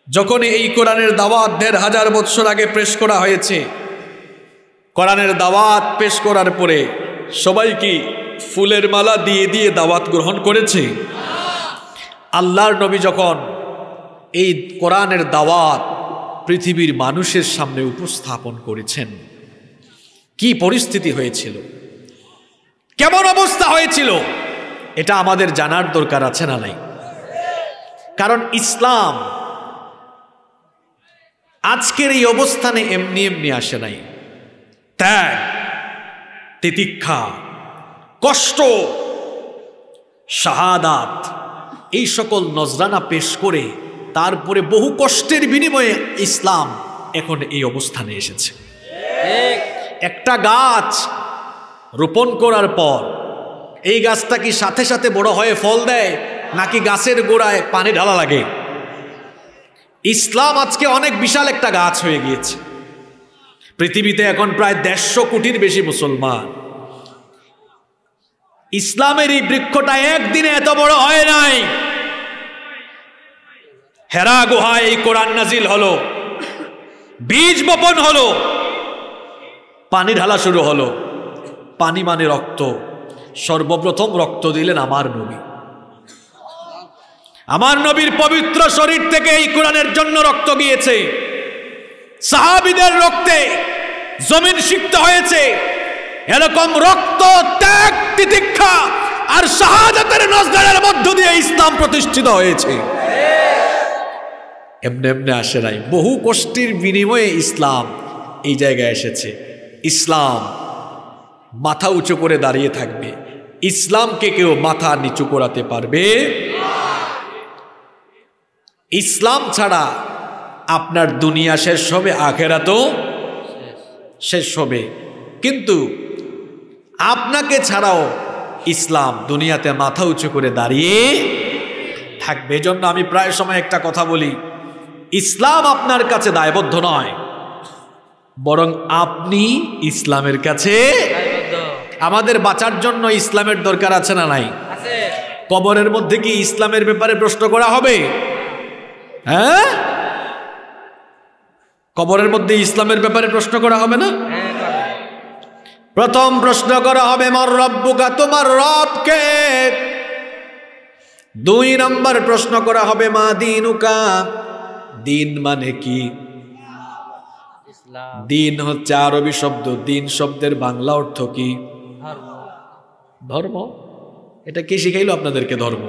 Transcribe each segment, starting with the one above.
যখন এই কোরআনের দাওয়াত ১৫০০ বছর আগে পেশ করা হয়েছে, কোরআনের দাওয়াত পেশ করার পরে সবাই কি ফুলের মালা দিয়ে দিয়ে দাওয়াত গ্রহণ করেছে? আল্লাহর নবী যখন এই কোরআনের দাওয়াত পৃথিবীর মানুষের সামনে উপস্থাপন করেছেন, কি পরিস্থিতি হয়েছিল, কেমন অবস্থা হয়েছিল, এটা আমাদের জানার দরকার আছে না নাই? কারণ ইসলাম আজকের এই অবস্থানে এমনি এমনি আসে নাই। ত্যাগ, তিতিক্ষা, কষ্ট, শাহাদাত, এই সকল নজরানা পেশ করে তারপরে বহু কষ্টের বিনিময়ে ইসলাম এখন এই অবস্থানে এসেছে। একটা গাছ রোপণ করার পর এই গাছটা কি সাথে সাথে বড় হয়ে ফল দেয়, নাকি গাছের গোড়ায় পানি ঢালা লাগে? ইসলাম আজকে অনেক বিশাল একটা গাছ হয়ে গিয়েছে। পৃথিবীতে এখন প্রায় ১৫০ কোটির বেশি মুসলমান। ইসলামের এই বৃক্ষটা একদিনে এত বড় হয় নাই। হেরা গুহায় এই কোরআন নাজিল হলো, বীজ বপন হলো, পানি ঢালা শুরু হলো। পানি মানে রক্ত। সর্বপ্রথম রক্ত দিলেন আমার নবী। আমার নবীর পবিত্র শরীর থেকে এই কোরআনের জন্য রক্ত গিয়েছে। সাহাবীদের রক্তে জমিন সিক্ত হয়েছে। এরকম রক্ত, ত্যাগ, তিতিক্ষা আর শাহাদাতের নজরানার মধ্য দিয়ে ইসলাম প্রতিষ্ঠিত হয়েছে। এমনি এমনি আসে নাই, বহু কষ্টের বিনিময়ে ইসলাম এই জায়গায় এসেছে। ইসলাম মাথা উঁচু করে দাঁড়িয়ে থাকবে। ইসলামকে কেউ মাথা নিচু করাতে পারবে? ইসলাম ছাড়া আপনার দুনিয়া শেষ হবে, আখেরাতও শেষ হবে। কিন্তু আপনাকে ছাড়াও ইসলাম দুনিয়াতে মাথা উঁচু করে দাঁড়িয়ে থাকবে। এজন্য আমি প্রায় সময় একটা কথা বলি, ইসলাম আপনার কাছে দায়বদ্ধ নয়, বরং আপনি ইসলামের কাছে। আমাদের বাঁচার জন্য ইসলামের দরকার আছে না নাই? কবরের মধ্যে কি ইসলামের ব্যাপারে প্রশ্ন করা হবে? হ্যাঁ, কবরের মধ্যে ইসলামের ব্যাপারে প্রশ্ন করা হবে না? প্রথম প্রশ্ন করা হবে মার রব্বুকা, তোমার রব কে? ২ নম্বর প্রশ্ন করা হবে মা দীনুকা, দিন মানে কি? দিন হচ্ছে আরবি শব্দ, দিন শব্দের বাংলা অর্থ কি? ধর্ম। এটা কে শিখাইলো আপনাদেরকে ধর্ম?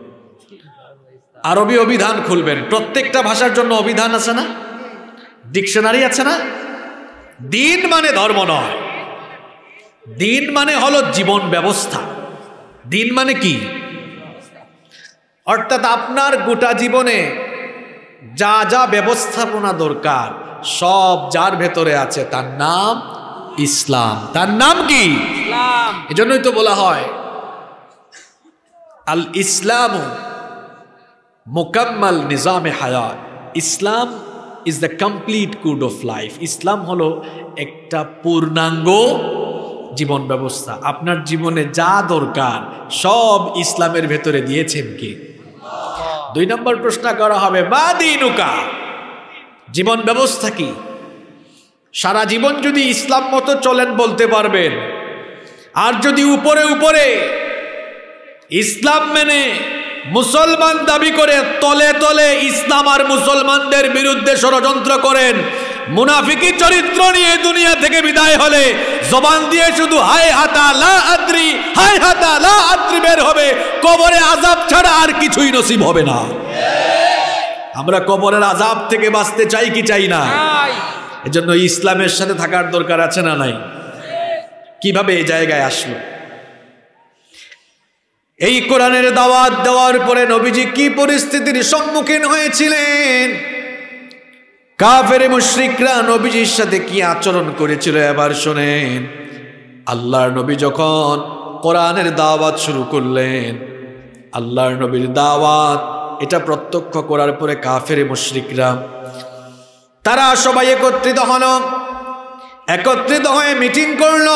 আরবি অভিধান খুলবেন, প্রত্যেকটা ভাষার জন্য অভিধান আছে না, ডিকশনারি আছে না? দিন মানে ধর্ম নয়, দিন মানে হলো জীবন ব্যবস্থা। দিন মানে কি? অর্থাৎ আপনার গোটা জীবনে যা যা ব্যবস্থাপনা দরকার সব যার ভেতরে আছে তার নাম ইসলাম। তার নাম কি? ইসলাম। এজন্যই তো বলা হয় আল ইসলাম মুকাম্মাল নিজামে হায়াত। Islam is the complete code of life. Islam হলো একটা পূর্ণাঙ্গ জীবন ব্যবস্থা। আপনার জীবনে যা দরকার সব ইসলামের ভেতরে দিয়েছেন কে? ২ নম্বর প্রশ্ন করা হবে মা দীনুকা, জীবন ব্যবস্থা কি? সারা জীবন যদি ইসলাম মতো চলেন বলতে পারবেন, আর যদি উপরে উপরে ইসলাম মেনে মুসলমান দাবি করে তলে তলে ইসলাম আর মুসলমানদের বিরুদ্ধে ষড়যন্ত্র করেন, মুনাফিকি চরিত্র নিয়ে দুনিয়া থেকে বিদায় হলে জবান দিয়ে শুধু হায় হাতা লা আদ্রি, হায় হাতা লা আদ্রি বের হবে, কবরে আযাব ছাড়া আর কিছুই নসিব হবে না। আমরা কবরের আযাব থেকে বাঁচতে চাই কি চাই না? এজন্য ইসলামের সাথে থাকার দরকার আছে না নাই? কিভাবে এই জায়গায় আসলো? এই কোরআনের দাওয়াত দেওয়ার পরে নবীজি কি পরিস্থিতির সম্মুখীন হয়েছিলেন, কাফের মুশরিকরা নবীজির সাথে কি আচরণ করেছিল এবার শোনেন। আল্লাহর নবী যখন কোরআনের দাওয়াত শুরু করলেন, আল্লাহর নবীর দাওয়াত এটা প্রত্যক্ষ করার পরে কাফের মুশরিকরা তারা সবাই একত্রিত হয়ে মিটিং করলো।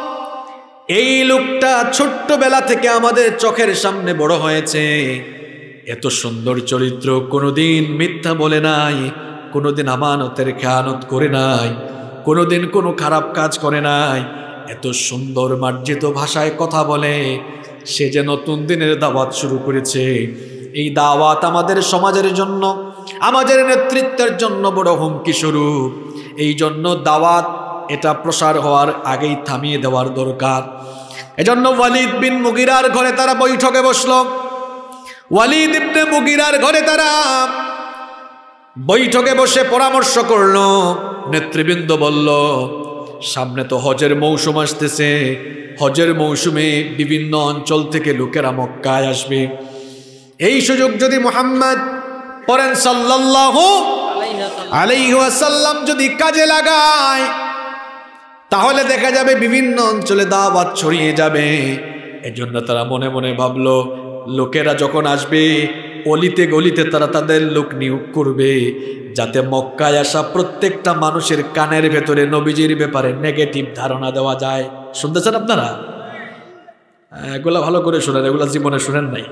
এই লোকটা ছোট্টবেলা থেকে আমাদের চোখের সামনে বড় হয়েছে, এত সুন্দর চরিত্র, কোনোদিন মিথ্যা বলে নাই, কোনোদিন আমানতের খেয়ানত করে নাই, কোনোদিন কোনো খারাপ কাজ করে নাই, এত সুন্দর মার্জিত ভাষায় কথা বলে। সে যে নতুন দিনের দাওয়াত শুরু করেছে। এই দাওয়াত আমাদের সমাজের জন্য, আমাদের নেতৃত্বের জন্য বড় হুমকি স্বরূপ। এই জন্য দাওয়াত এটা প্রসার হওয়ার আগেই থামিয়ে দেওয়ার দরকার। এজন্য ওয়ালিদ বিন মুগিরার ঘরে তারা বৈঠকে বসলো। ওয়ালিদ ইবনে মুগিরার ঘরে তারা বৈঠকে বসে পরামর্শ করলো। নেতৃবৃন্দ বলল, সামনে তো হজের মৌসুম আসতেছে, হজের মৌসুমে বিভিন্ন অঞ্চল থেকে লোকেরা মক্কায় আসবে। এই সুযোগ যদি মুহাম্মদ পরেন সাল্লাল্লাহু আলাইহি ওয়াসাল্লাম যদি কাজে লাগায়, তাহলে দেখা যাবে বিভিন্ন অঞ্চলে দাওয়াত ছড়িয়ে যাবে। এজন্য তারা মনে মনে ভাবলো, লোকেরা যখন আসবে অলিতে গলিতে তারা তাদের লোক নিয়োগ করবে, যাতে মক্কায় আসা প্রত্যেকটা মানুষের কানের ভেতরে নবীজির ব্যাপারে নেগেটিভ ধারণা দেওয়া যায়। শুনতেছেন আপনারা? এগুলা ভালো করে শুনেন, এগুলা জীবনে শুনেন নাই।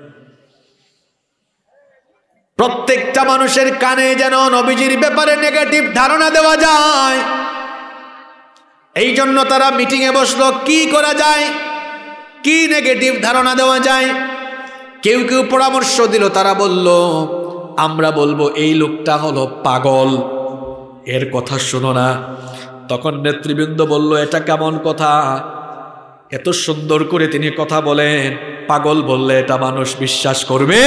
প্রত্যেকটা মানুষের কানে যেন নবীজির ব্যাপারে নেগেটিভ ধারণা দেওয়া যায়। এই জন্য তারা মিটিংয়ে বসলো, কি করা যায়, কি নেগেটিভ ধারণা দেওয়া যায়। কেউ কেউ পরামর্শ দিল, তারা বলল, আমরা বলবো এই লোকটা হলো পাগল, এর কথা শোনো না। তখন নেতৃবৃন্দ বলল, এটা কেমন কথা, এত সুন্দর করে তিনি কথা বলেন, পাগল বললে এটা মানুষ বিশ্বাস করবে?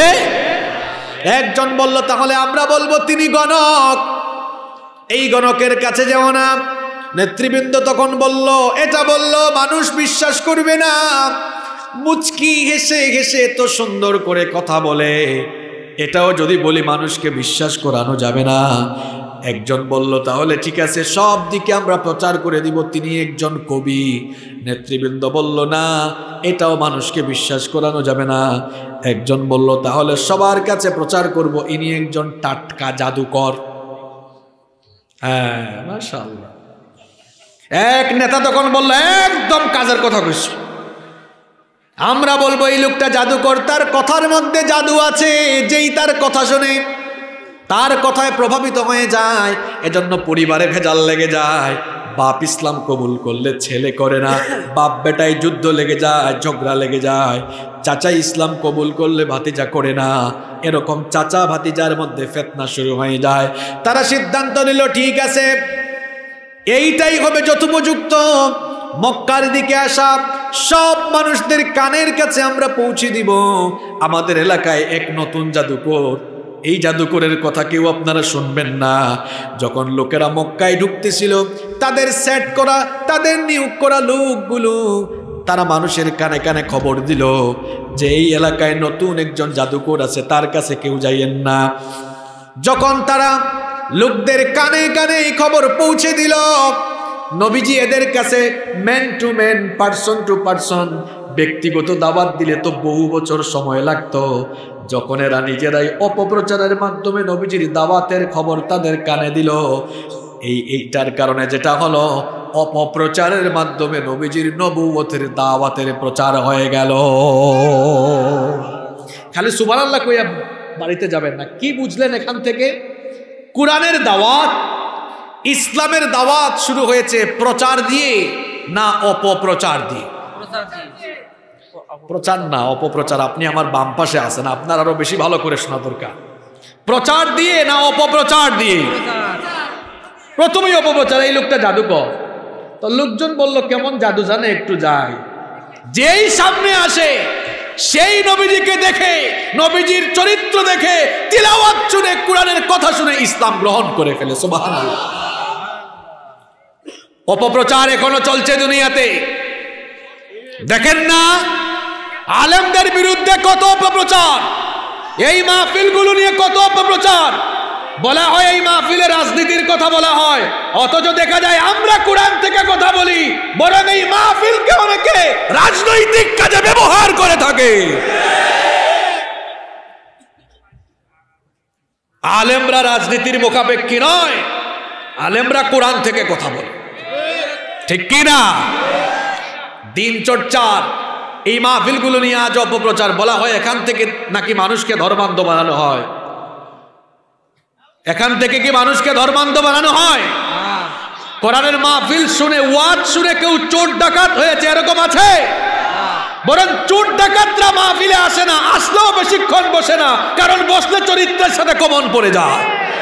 একজন বলল, তাহলে আমরা বলবো তিনি গণক, এই গণকের কাছে যেও না। নেতৃবৃন্দ তখন বলল, এটা বলল মানুষ বিশ্বাস করবে না, মুচকি হেসে হেসে এত সুন্দর করে কথা বলে, এটাও যদি বলি মানুষকে বিশ্বাস করানো যাবে না। একজন বলল, তাহলে ঠিক আছে, সব দিকে আমরা প্রচার করে দিব তিনি একজন কবি। নেতৃবৃন্দ বলল, না, এটাও মানুষকে বিশ্বাস করানো যাবে না। একজন বলল, তাহলে সবার কাছে প্রচার করব ইনি একজন টাটকা জাদুকর। হ্যাঁ, মাশাআল্লাহ। এক নেতা তখন বলল, একদম কাজের কথা কইছো, আমরা বলবো এই লোকটা জাদুকর, তার কথার মধ্যে জাদু আছে, যেই তার কথা শুনে তার কথায় প্রভাবিত হয়ে যায়, এজন্য পরিবারে ভেজাল লেগে যায়। বাপ ইসলাম কবুল করলে ছেলে করে না, বাপ বেটায় যুদ্ধ লেগে যায়, ঝগড়া লেগে যায়। চাচা ইসলাম কবুল করলে ভাতিজা করে না, এরকম চাচা ভাতিজার মধ্যে ফিতনা শুরু হয়ে যায়। তারা সিদ্ধান্ত নিল, ঠিক আছে, এইটাই হবে যথোপযুক্ত। মক্কার দিকে আসা সব মানুষদের কানের কাছে আমরা পৌঁছে দিব, আমাদের এলাকায় এক নতুন জাদুকর, এই জাদুকরের কথা কেউ আপনারা শুনবেন না। যখন লোকেরা মক্কায় ঢুকতেছিল, তাদের সেট করা, তাদের নিয়োগ করা লোকগুলো তারা মানুষের কানে কানে খবর দিল যে এই এলাকায় নতুন একজন জাদুকর আছে, তার কাছে কেউ যাইয়েন না। যখন তারা লোকদের কানে কানে এই খবর পৌঁছে দিল, নবীজি এদের কাছে man to man, person to person ব্যক্তিগত দাওয়াত দিলে তো বহু বছর সময় লাগতো। যখন এরা নিজেরাই অপপ্রচারের মাধ্যমে নবীজির দাওয়াতের খবর তাদের কানে দিল, এইটার কারণে যেটা হলো, অপপ্রচারের মাধ্যমে নবীজির নবুয়তের দাওয়াতের প্রচার হয়ে গেল। খালি সুবহানাল্লাহ কইয়া বাড়িতে যাবেন না। কি বুঝলেন এখান থেকে? কোরআনের দাওয়াত, ইসলামের দাওয়াত শুরু হয়েছে প্রচার দিয়ে না অপপ্রচার দিয়ে? প্রচার না, অপপ্রচার। আপনি আমার বাম পাশে আছেন, আপনার আরো বেশি ভালো করে শোনা দরকার। প্রচার দিয়ে না অপপ্রচার দিয়ে? প্রথমেই অপপ্রচার। এই লোকটা জাদুকর, তো লোকজন বলল, কেমন জাদু জানে, একটু যাই। যেই সামনে আসে সেই নবীজিকে দেখে, নবীজির চরিত্র দেখে, তিলাওয়াত শুনে, কোরআনের কথা শুনে ইসলাম গ্রহণ করে ফেলে। সুবহানাল্লাহ। অপপ্রচার এখনো চলছে দুনিয়াতে, দেখেন না? আলেমদের বিরুদ্ধে কত অপপ্রচার, এই মাহফিলগুলো নিয়ে কত অপপ্রচার। বলা হয় এই মাহফিলে রাজনীতির কথা বলা হয়, অথচ দেখা যায় আমরা কোরআন থেকে কথা বলি, বরং এই মাহফিলকে অনেকে রাজনৈতিক কাজে ব্যবহার করে থাকে। আলেমরা রাজনীতির মুখাপেক্ষী নয়, আলেমরা কোরআন থেকে কথা বলে, ঠিক কি না? দিন চর্চার এই মাহফিলগুলো নিয়ে আজ অপপ্রচার, বলা হয় এখান থেকে নাকি মানুষকে ধর্মান্ধ বানানো হয়। এখান থেকে কি মানুষকে ধর্মান্ধ বানানো হয়? কোরআনের মাহফিল শুনে, ওয়াজ শুনে কেউ চোর ডাকাত হয়েছে এরকম আছে? বরং চোর ডাকাতরা মাহফিলে আসে না, আসলেও বেশিক্ষণ বসে না, কারণ বসলে চরিত্রের সাথে কমন পড়ে যায়।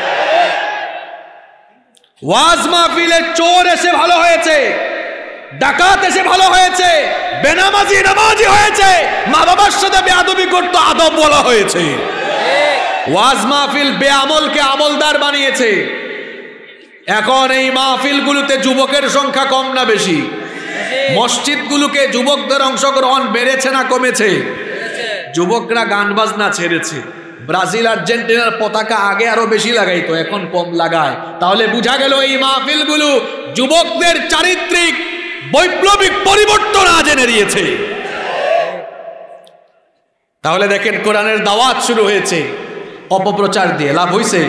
ওয়াজ মাহফিলে চোর এসে ভালো হয়েছে, ডাকাত এসে ভালো হয়েছে, বেনামাজি নামাজি হয়েছে, মা বাবার সাথে বেয়াদবি করতো আদব বলা হয়েছে। ওয়াজ মাহফিল বেআমলকে আমলদার বানিয়েছে। এখন এই মাহফিলগুলোতে যুবকের সংখ্যা কম না বেশি? মসজিদগুলোকে যুবকদের অংশগ্রহণ বেড়েছে না কমেছে? যুবকরা গান বাজনা ছেড়েছে। ব্রাজিল আর্জেন্টিনার পতাকা আগে আরো বেশি লাগাইতো, এখন কম লাগায়। তাহলে বোঝা গেল এই মাহফিলগুলো যুবকদের চারিত্রিক বৈপ্লবিক পরিবর্তন আজ এনে দিয়েছে। তাহলে দেখেন, কোরআনের দাওয়াত শুরু হয়েছে অপপ্রচার দিয়ে। লাভ হইছে?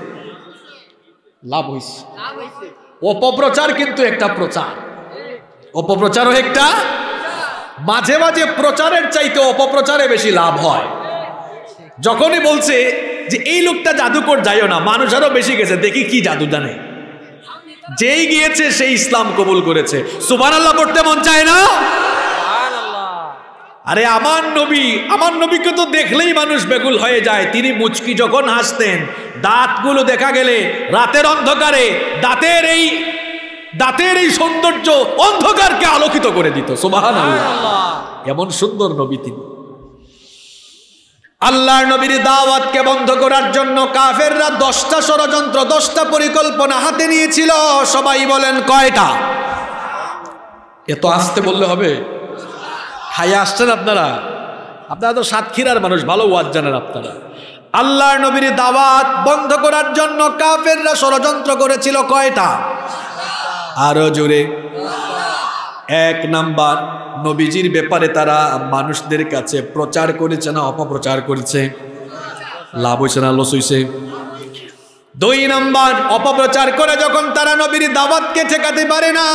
লাভ হইছে। অপপ্রচার কিন্তু একটা প্রচার, অপপ্রচারও একটা। মাঝে মাঝে প্রচারের চাইতে অপপ্রচারে বেশি লাভ হয়। যখনই বলছে যে এই লোকটা জাদুকর, যাইও না, মানুষ আরো বেশি গেছে, দেখি কি জাদু জানে। যেই গিয়েছে সেই ইসলাম কবুল করেছে। সুবহানাল্লাহ পড়তে মন চায় না? আরে আমার নবীকে তো দেখলেই মানুষ বেকুল হয়ে যায়। তিনি মুচকি যখন হাসতেন, দাঁতগুলো দেখা গেলে রাতের অন্ধকারে দাঁতের এই সৌন্দর্য অন্ধকারকে আলোকিত করে দিত। সুবহানাল্লাহ, এমন সুন্দর নবী তিনি। আল্লাহর নবীর দাওয়াতকে বন্ধ করার জন্য কাফেররা 10টা ষড়যন্ত্র, 10টা পরিকল্পনা হাতে নিয়েছিল। সবাই বলেন কয়টা? এত আসতে বললে হবে? খাইয়ে আসছেন আপনারা? আপনারা তো সাতক্ষীরার মানুষ, ভালো ওয়াজ জানেন আপনারা। আল্লাহর নবীর দাওয়াত বন্ধ করার জন্য কাফেররা ষড়যন্ত্র করেছিল কয়টা? আরো জোরে। 1 নাম্বার, নবীজির ব্যাপারে তারা মানুষদের কাছে প্রচার করেছে না অপপ্রচার করেছে? লাভ হয়েছে না লস হয়েছে? 2 নাম্বার, অপপ্রচার করে যখন তারা নবীর দাওয়াতকে ঠেকাতে পারে না,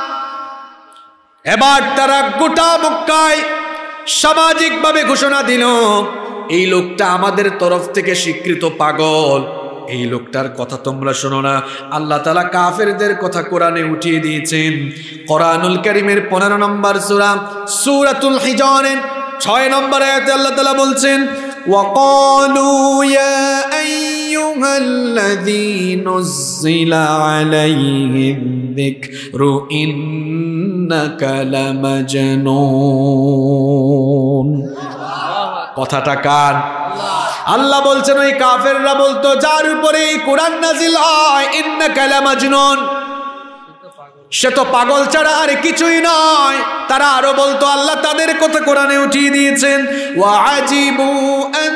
এবার তারা গোটা মক্কায় সামাজিকভাবে ঘোষণা দিল, এই লোকটা আমাদের তরফ থেকে স্বীকৃত পাগল, এই লোকটার কথা তোমরা শোনো না। আল্লাহ তাআলা কাফেরদের কথা কোরআনে উঠিয়ে দিয়েছেন। কোরআনুল কারীমের 15 নম্বর সূরা সূরাতুল হিজরের 6 নম্বর আয়াতে আল্লাহ তাআলা বলছেন, ওয়াকালু ইয়া আইয়ুহাল্লাযী নুযিলা আলাইহিদ যিকরু ইন্নাকা লামাজনুন। কথাটা কার? আল্লাহ বলছেন ওই কাফেররা বলতো যার উপরে এই কোরআন নাজিল হয়, ইন্নাকা লামাজনুন, সে তো পাগল ছাড়া আর কিছুই নয়। তারা আরো বলতো, আল্লাহ তাদের কথা কোরআনে উঠিয়ে দিয়েছেন, ওয়া আজিবু আন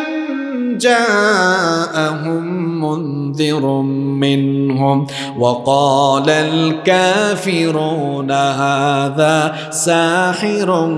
জাআহুম মুনযিরুম মিনহুম ওয়া ক্বালাল কাফিরুনা হাযা সাহিরুন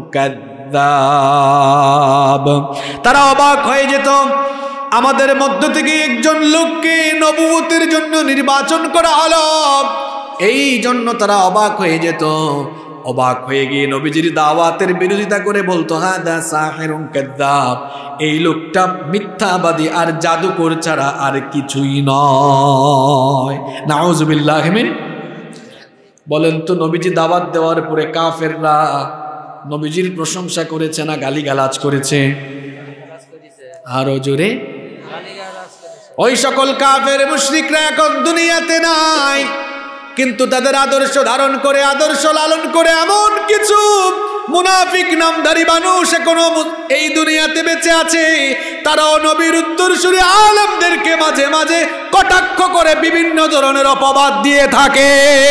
কাযযাব। তারা অবাক হয়ে যেত, আমাদের মধ্য থেকে একজন লোককে নবুয়তের জন্য নির্বাচন করা হলো, এই জন্য তারা অবাক হয়ে যেত। অবাক হয়ে গিয়ে নবীজির দাওয়াতের বিরোধিতা করে বলতো, হাদা সাহিরুন কাযযাব, এই লোকটা মিথ্যাবাদী আর জাদুকর ছাড়া আর কিছুই নয়। নাউযুবিল্লাহি মিন। বলেন তো, নবীজি দাওয়াত দেওয়ার পরে কাফেররা নবীজির প্রশংসা করেছে না গালিগালাজ করেছে? আরো জোরে। ওই সকল কাফের মুশরিকরা এখন দুনিয়াতে নাই, কিন্তু তাদের আদর্শ ধারণ করে, আদর্শ লালন করে এমন কিছু মুনাফিক নামধারী মানুষ এখনো এই দুনিয়াতে বেঁচে আছে। তারাও নবীর উত্তরসূরি আলেমদেরকে মাঝে মাঝে কটাক্ষ করে বিভিন্ন ধরনের অপবাদ দিয়ে থাকে।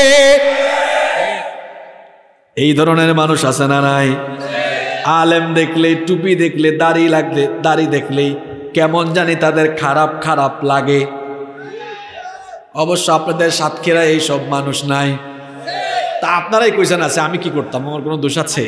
এই ধরনের মানুষ আছে না নাই? আলেম দেখলে, টুপি দেখলে, দাড়ি দেখলেই কেমন জানি তাদের খারাপ খারাপ লাগে। অবশ্য আপনাদের সাতক্ষীরায় এই সব মানুষ নাই, তা আপনারাই কইছেন আছে, আমি কি করতাম? আমার কোনো দোষ আছে?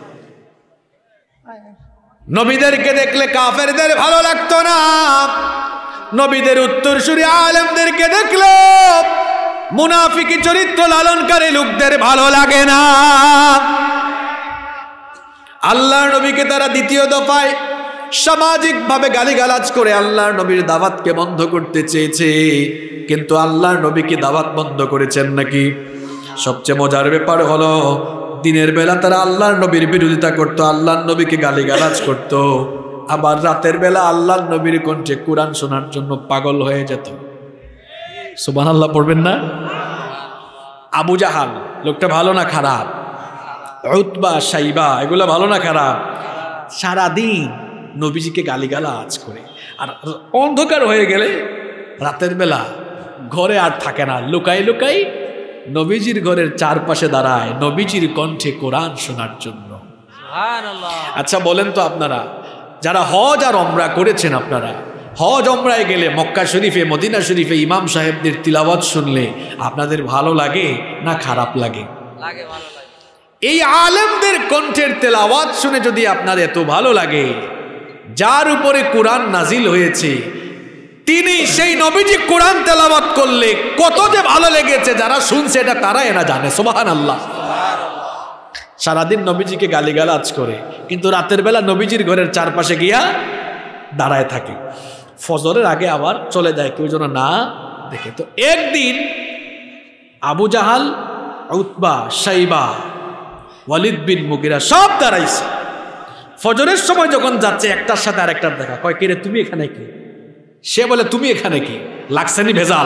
নবীদেরকে দেখলে কাফেরদের ভালো লাগতো না, নবীদের উত্তরসূরি আলেমদেরকে দেখলে মুনাফিকি চরিত্র লালনকারী লোকদের ভালো লাগে না। আল্লাহর নবীকে তারা দ্বিতীয় দফায় সামাজিকভাবে গালিগালাজ করে আল্লাহর নবীর দাওয়াতকে বন্ধ করতে চেয়েছে। কিন্তু আল্লাহর নবী কি দাওয়াত বন্ধ করেছেন নাকি? সবচেয়ে মজার ব্যাপার হলো দিনের বেলা তারা আল্লাহর নবীর বিরোধিতা করত, আল্লাহর নবীকে গালিগালাজ করত, আবার রাতের বেলা আল্লাহর নবীর কণ্ঠে কোরআন শোনার জন্য পাগল হয়ে যেত। সুবহানাল্লাহ পড়বেন না? আবু জাহাল লোকটা ভালো না খারাপ? উতবা সাইবা এগুলো ভালো না খারাপ? সারাদিন নবীজিকে গালিগালাজ করে, আর অন্ধকার হয়ে গেলে রাতের বেলা ঘরে আর থাকে না, লুকাই লুকাই নবীজির ঘরের চারপাশে দাঁড়ায় নবীজির কণ্ঠে কোরআন শোনার জন্য। আচ্ছা বলেন তো আপনারা যারা হজ আর ওমরা করেছেন, আপনারা হজ ওমরায় গেলে মক্কা শরীফে মদিনা শরীফে ইমাম সাহেবদের তিলাওয়াত শুনলে আপনাদের ভালো লাগে না খারাপ লাগে? এই আলেমদের কণ্ঠের তেলাওয়াত শুনে যদি আপনার এত ভালো লাগে, যার উপরে কোরআন নাজিল হয়েছে তিনি সেই নবীজি কোরআন তেলাওয়াত করলে কত যে ভালো লেগেছে, যারা শুনছে এটা তারা এরা জানে। সুবহানাল্লাহ। সারাদিন নবীজিকে গালিগালাজ করে, কিন্তু রাতের বেলা নবীজির ঘরের চারপাশে গিয়া দাঁড়ায় থাকে, ফজরের আগে আবার চলে যায়, কেউ যেন না দেখে। তো একদিন আবু জাহাল, উতবা, সাইবা, ওয়ালিদ বিন মুগিরা সব দাঁড়াইছে। ফজরের সময় যখন যাচ্ছে একটার সাথে আরেকটার দেখা, কয় কে রে তুমি এখানে কি? সে বলে তুমি এখানে কি, লাগছেনি ভেজাল।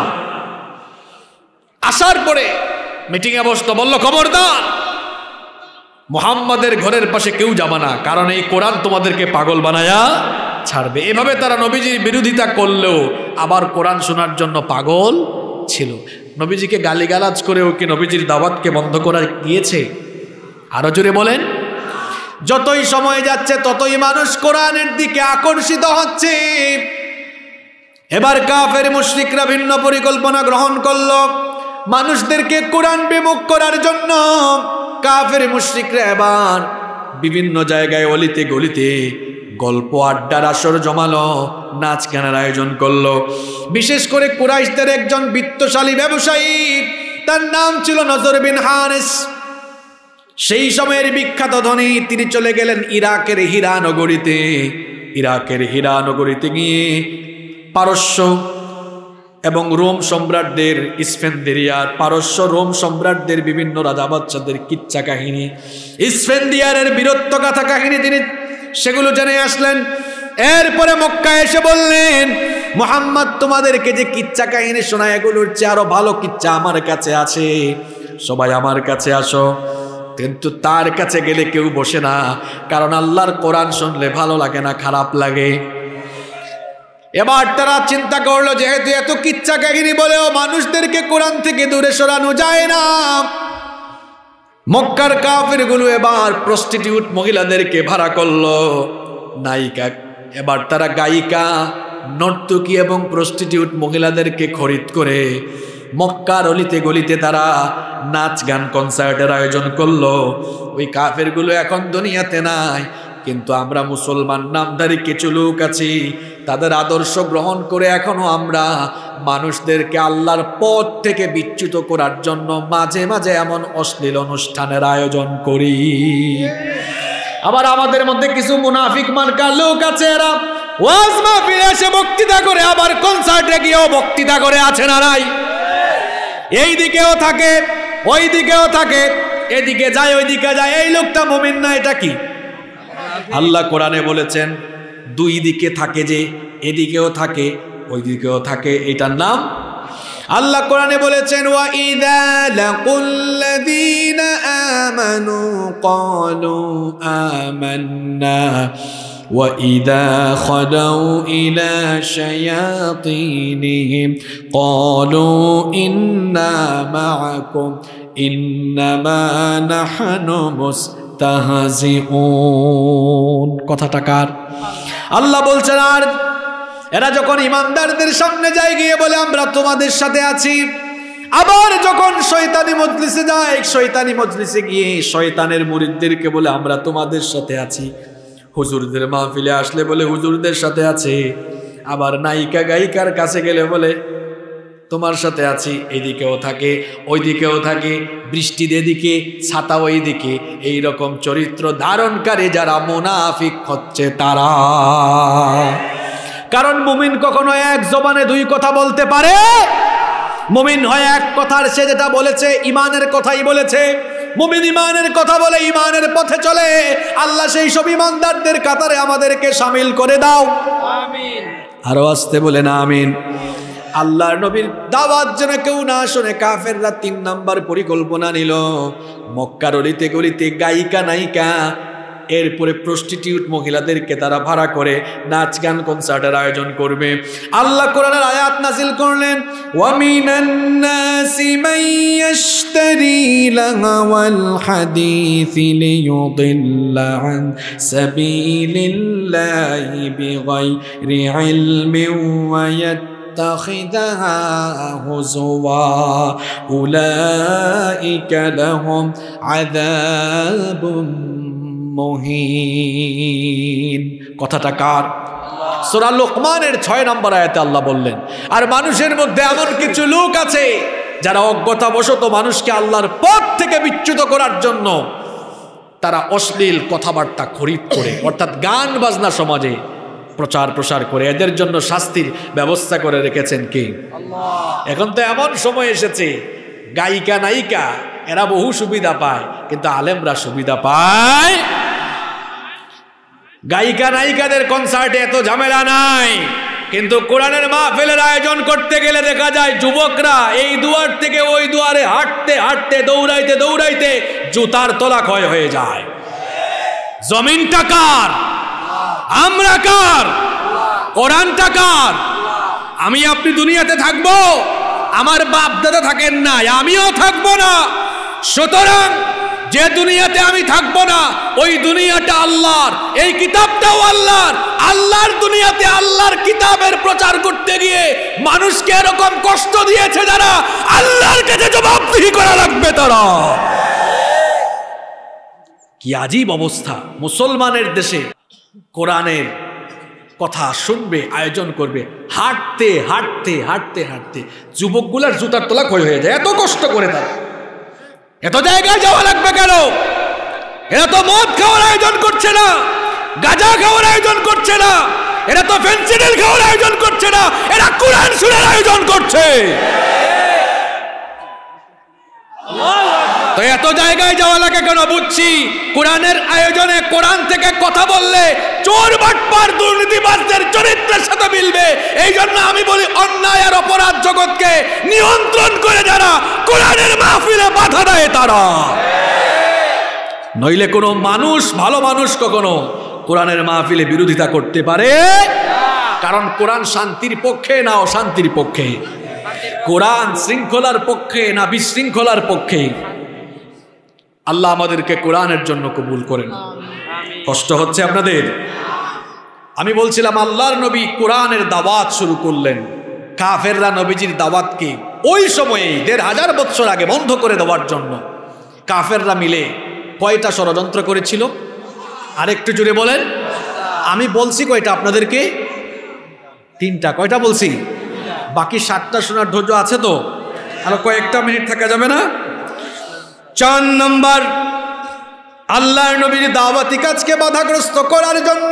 আসার পরে মিটিংয়ে বসতো, বলল খবরদার মুহাম্মাদের ঘরের পাশে কেউ যাবে না, কারণ এই কোরআন তোমাদেরকে পাগল বানায়া ছাড়বে। এভাবে তারা নবীজির বিরোধিতা করলেও আবার কোরআন শোনার জন্য পাগল ছিল। নবীজিকে গালিগালাজ করেও কি নবীজির দাওয়াতকে বন্ধ করা গিয়েছে? আরো জোরে বলেন। যতই সময় যাচ্ছে ততই মানুষ কোরআনের দিকে আকর্ষিত হচ্ছে। এবার কাফের মুশরিকরা ভিন্ন পরিকল্পনা গ্রহণ করলো মানুষদেরকে কোরআন বিমুখ করার জন্য। কাফের মুশরিকরা এবার বিভিন্ন জায়গায় অলিতে গলিতে গল্প আড্ডার আসর জমালো, নাচ গানের আয়োজন করলো। বিশেষ করে কুরাইশদের একজন বিত্তশালী ব্যবসায়ী, তার নাম ছিল নজর বিন হারিস। সেই সময়ের বিখ্যাত ধনী, তিনি চলে গেলেন ইরাকের হীরা নগরীতে। ইরাকের হীরা নগরীতে গিয়ে পারস্য এবং রোম সম্রাটদের, ইস্ফেন্দিয়ার পারস্য রোম সম্রাটদের বিভিন্ন রাজা বাদশাদের কিচ্ছা কাহিনী, ইস্ফেন্দিয়ারের বীরত্ব গাথা কাহিনী তিনি সেগুলো জেনে আসলেন। এরপরে মক্কায় এসে বললেন, মুহাম্মদ তোমাদেরকে যে কিচ্ছা কাহিনী শোনায় এগুলোর চেয়ে আরো ভালো কিচ্ছা আমার কাছে আছে, সবাই আমার কাছে আসো। কিন্তু তার কাছে গেলে কেউ বসে না, কারণ আল্লাহর কোরআন শুনলে ভালো লাগে না, খারাপ লাগে। এবার তারা চিন্তা করলো, যেহেতু এত কিচ্ছা কাহিনী বলেও মানুষদেরকে কোরআন থেকে দূরে সরানো যায় না, মক্কার কাফিরগুলো এবার প্রস্টিটিউট মহিলাদেরকে ভাড়া করলো, নায়িকা। এবার তারা গায়িকা, নর্তকী এবং প্রস্টিটিউট মহিলাদেরকে খরিদ করে মক্কার অলিতে গলিতে তারা নাচ গান কনসার্টের আয়োজন করলো। ওই কাফেরগুলো এখন দুনিয়াতে নাই, কিন্তু আমরা মুসলমান নামধারী কিছু লোক আছি, তাদের আদর্শ গ্রহণ করে এখনো আমরা মানুষদেরকে আল্লাহর পথ থেকে বিচ্যুত করার জন্য মাঝে মাঝে এমন অশ্লীল অনুষ্ঠানের আয়োজন করি। আবার আমাদের মধ্যে কিছু মুনাফিক মার্কা লোক আছে, এরা ওয়াজ মাহফিলে এসে বক্তৃতা করে আবার কনসার্টে গিয়েও বক্তৃতা করে, আছে না নাই? এই দিকেও থাকে ওই দিকেও থাকে, এদিকে যায় ওইদিকে যায়। এই লোকটা মুমিন না, এটা কি? আল্লাহ কোরআনে বলেছেন দুই দিকে থাকে, যে এদিকেও থাকে ওই দিকেও থাকে, এটার নাম আল্লাহ কোরআনে বলেছেন, ওয়া ইযা লাকুল্লাযীনা আমানু ক্বালু আমান্না ওয়া ইযা খাদাউ ইলা শায়াতিনিহিম ক্বালু ইন্না মা'আকুম ইন্নামা নাহনু মুস্তাহজিউন। কথাটা কার? আল্লাহ বলছেন, আর এরা যখন ইমানদারদের সামনে যায় গিয়ে বলে আমরা তোমাদের সাথে আছি, আবার যখন শয়তানি মজলিসে যায়, শয়তানি মজলিসে গিয়ে শয়তানের মুরিদদেরকে বলে আমরা তোমাদের সাথে আছি, হুজুরদের মাহফিলে আসলে বলে হুজুরদের সাথে আছে, আবার নায়িকা গায়িকার কাছে গেলে বলে তোমার সাথে আছি, এদিকেও থাকে ওইদিকেও থাকে, বৃষ্টির এদিকে ছাতা ওইদিকে, এইরকম চরিত্র ধারণকারী যারা মুনাফিক হচ্ছে তারা। কারণ মুমিন কখনো এক জবানে দুই কথা বলতে পারে? মুমিন হয় এক কথার, সে যেটা বলেছে ইমানের কথাই বলেছে। মুমিন ইমানের কথা বলে, ইমানের পথে চলে। আল্লাহ সেই সব ইমানদারদের কাতারে আমাদেরকে শামিল করে দাও, আমিন। আরো আসতে বলে না আমিন। আল্লাহর নবীর দাওয়াত যেন কেউ না শুনে কাফেররা 3 নাম্বার পরিকল্পনা নিল। মক্কার অলিতে গলিতে গায়িকা নায়িকা, এরপরে প্রস্টিটিউট মহিলাদেরকে তারা ভাড়া করে নাচ গান কনসার্টের আয়োজন করবে। আল্লাহ কোরআনের আয়াত নাযিল করলেন, ওয়া মিনান নাসি মান ইয়াশতারি লাহওয়াল হাদিসি লিয়ুদিল্লা আন সাবিলিল্লাহি বিগাইরি ইলমিন ওয়া يتخذها هزوا أولئك لهم عذاب مهين। কথাটা কার? সূরা লোকমানের 6 নম্বর আয়াতে আল্লাহ বললেন, আর মানুষের মধ্যে এমন কিছু লোক আছে যারা অজ্ঞতাবশত মানুষকে আল্লাহর পথ থেকে বিচ্যুত করার জন্য তারা অশ্লীল কথাবার্তা খরিদ করে, অর্থাৎ গান বাজনা সমাজে প্রচার প্রসার করে। এদের জন্য শাস্তির ব্যবস্থা করে রেখেছেন কে? আল্লাহ। এখন তো এমন সময় এসেছে, গায়িকা নায়িকা এরা বহু সুবিধা পায়, কিন্তু আলেমরা সুবিধা পায়। গায়িকা নায়িকাদের কনসার্টে এত ঝামেলা নাই, কিন্তু কোরআনের মাহফিলের আয়োজন করতে গেলে দেখা যায় যুবকরা এই দুয়ার থেকে ওই দুয়ারে হাঁটতে হাঁটতে, দৌড়াইতে দৌড়াইতে জুতার তলা ক্ষয় হয়ে যায়। জমিনটা কার? আমরা কার? কোরআনটা কার? আমি আপনি দুনিয়াতে থাকবো, আমার বাপ দাদা থাকেন না, আমিও থাকবো না। সুতরাং যে দুনিয়াতে আমি থাকবো না, ওই দুনিয়াটা আল্লাহর, এই কিতাবটাও আল্লাহর। আল্লাহর দুনিয়াতে আল্লাহর কিতাবের প্রচার করতে গিয়ে মানুষকে এরকম কষ্ট দিয়েছে যারা, আল্লাহর কাছে জবাবদিহি করা লাগবে তারা। কি আজীব অবস্থা! মুসলমানের দেশে কোরআনের কথা শুনবে, আয়োজন করবে, হাঁটতে হাঁটতে হাঁটতে হাঁটতে যুবকগুলার জুতার তলা ক্ষয় হয়ে যায়। এত কষ্ট করে তারা, এত জায়গায় যাওয়া লাগবে কেন? এরা তো মদ খাওয়ার আয়োজন করছে না, গাঁজা খাওয়ার আয়োজন করছে না, এরা তো ফেন্সিডিল খাওয়ার আয়োজন করছে না, এরা কোরআন শোনার আয়োজন করছে। তো এত জায়গায় যাওয়া লাগে কেন? বুঝছি কোরআনের আয়োজনে কোরআন থেকে কথা বললে চোর বাটপার দুর্নীতিবাজদের চরিত্রের সাথে মিলবে। এই জন্য আমি বলি, অন্যায় আর অপরাধ জগৎকে নিয়ন্ত্রণ করে যারা কোরআনের মাহফিলে বাধা দেয় তারা। নইলে কোনো মানুষ, ভালো মানুষ কখনো কোরআনের মাহফিলে বিরোধিতা করতে পারে? কারণ কোরআন শান্তির পক্ষে না অশান্তির পক্ষে? কোরআন শৃঙ্খলার পক্ষে না বিশৃঙ্খলার পক্ষে? আল্লাহ আমাদেরকে কোরআনের জন্য কবুল করেন। কষ্ট হচ্ছে আপনাদের? আমি বলছিলাম আল্লাহর নবী কোরআনের দাওয়াত শুরু করলেন। কাফেররা নবীজির দাওয়াতকে ওই সময়ে 1500 বছর আগে বন্ধ করে দেওয়ার জন্য কাফেররা মিলে কয়টা ষড়যন্ত্র করেছিল? আরেকটু জুড়ে বলেন। আমি বলছি কয়টা আপনাদেরকে? 3টা। কয়টা বলছি? বাকি 7টা শোনার ধৈর্য আছে তো? আরো কয়েকটা মিনিট থাকা যাবে না? 4 নম্বর, আল্লাহর নবীর দাওয়াতি কাজকে বাধাগ্রস্ত করার জন্য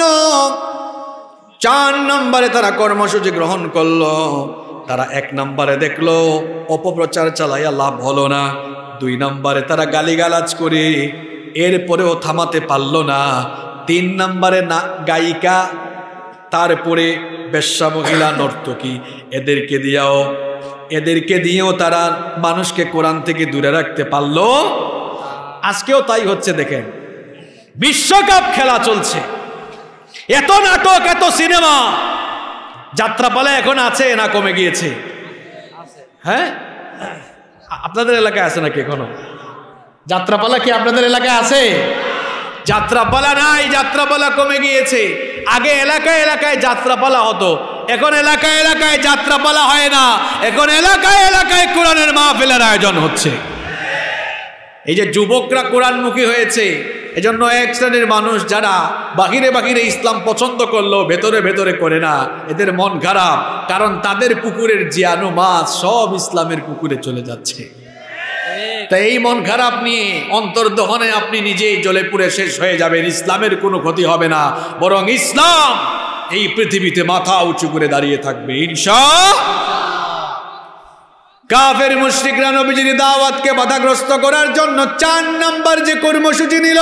4 নম্বরে তারা কর্মসূচি গ্রহণ করলো। তারা 1 নম্বরে দেখলো অপপ্রচার চালাইয়া লাভ হলো না, 2 নম্বরে তারা গালিগালাজ করে এরপরেও থামাতে পারলো না, 3 নম্বরে না গায়িকা, তারপরে বেশ্যা মহিলা, নর্তকী, এদেরকে দিয়েও তারা মানুষকে কোরআন থেকে দূরে রাখতে পারলো। আজকেও তাই হচ্ছে। দেখেন, বিশ্বকাপ খেলা চলছে, এত নাটক, এত সিনেমা, যাত্রাপালা এখন আছে না কমে গিয়েছে? হ্যাঁ, আপনাদের এলাকায় আছে নাকি এখনো যাত্রাপালা? কি আপনাদের এলাকায় আছে? যাত্রাপালা নাই, যাত্রাপালা কমে গিয়েছে। আগে এলাকায় এলাকায় যাত্রাপালা হতো, এখন এলাকায় এলাকায় যাত্রাপালা হয় না, এখন এলাকায় এলাকায় কোরআনের মাহফিলের আয়োজন হচ্ছে। এই যে যুবকরা কোরআনমুখী হয়েছে, এজন্য এক শ্রেণীর মানুষ যারা বাহিরে বাহিরে ইসলাম পছন্দ করলো ভেতরে ভেতরে করে না, এদের মন খারাপ, কারণ তাদের পুকুরের জিয়ানো মাছ সব ইসলামের পুকুরে চলে যাচ্ছে। তাই এই মন খারাপ নিয়ে অন্তর্দহনে আপনি নিজেই জ্বলে পুড়ে শেষ হয়ে যাবেন, ইসলামের কোনো ক্ষতি হবে না, বরং ইসলাম এই পৃথিবীতে মাথা উঁচু করে দাঁড়িয়ে থাকবে ইনশাআল্লাহ। কাফের মুশরিকরা নবীজির দাওয়াতকে বাধাগ্রস্ত করার জন্য 4 নাম্বার যে কর্মসূচি নিল,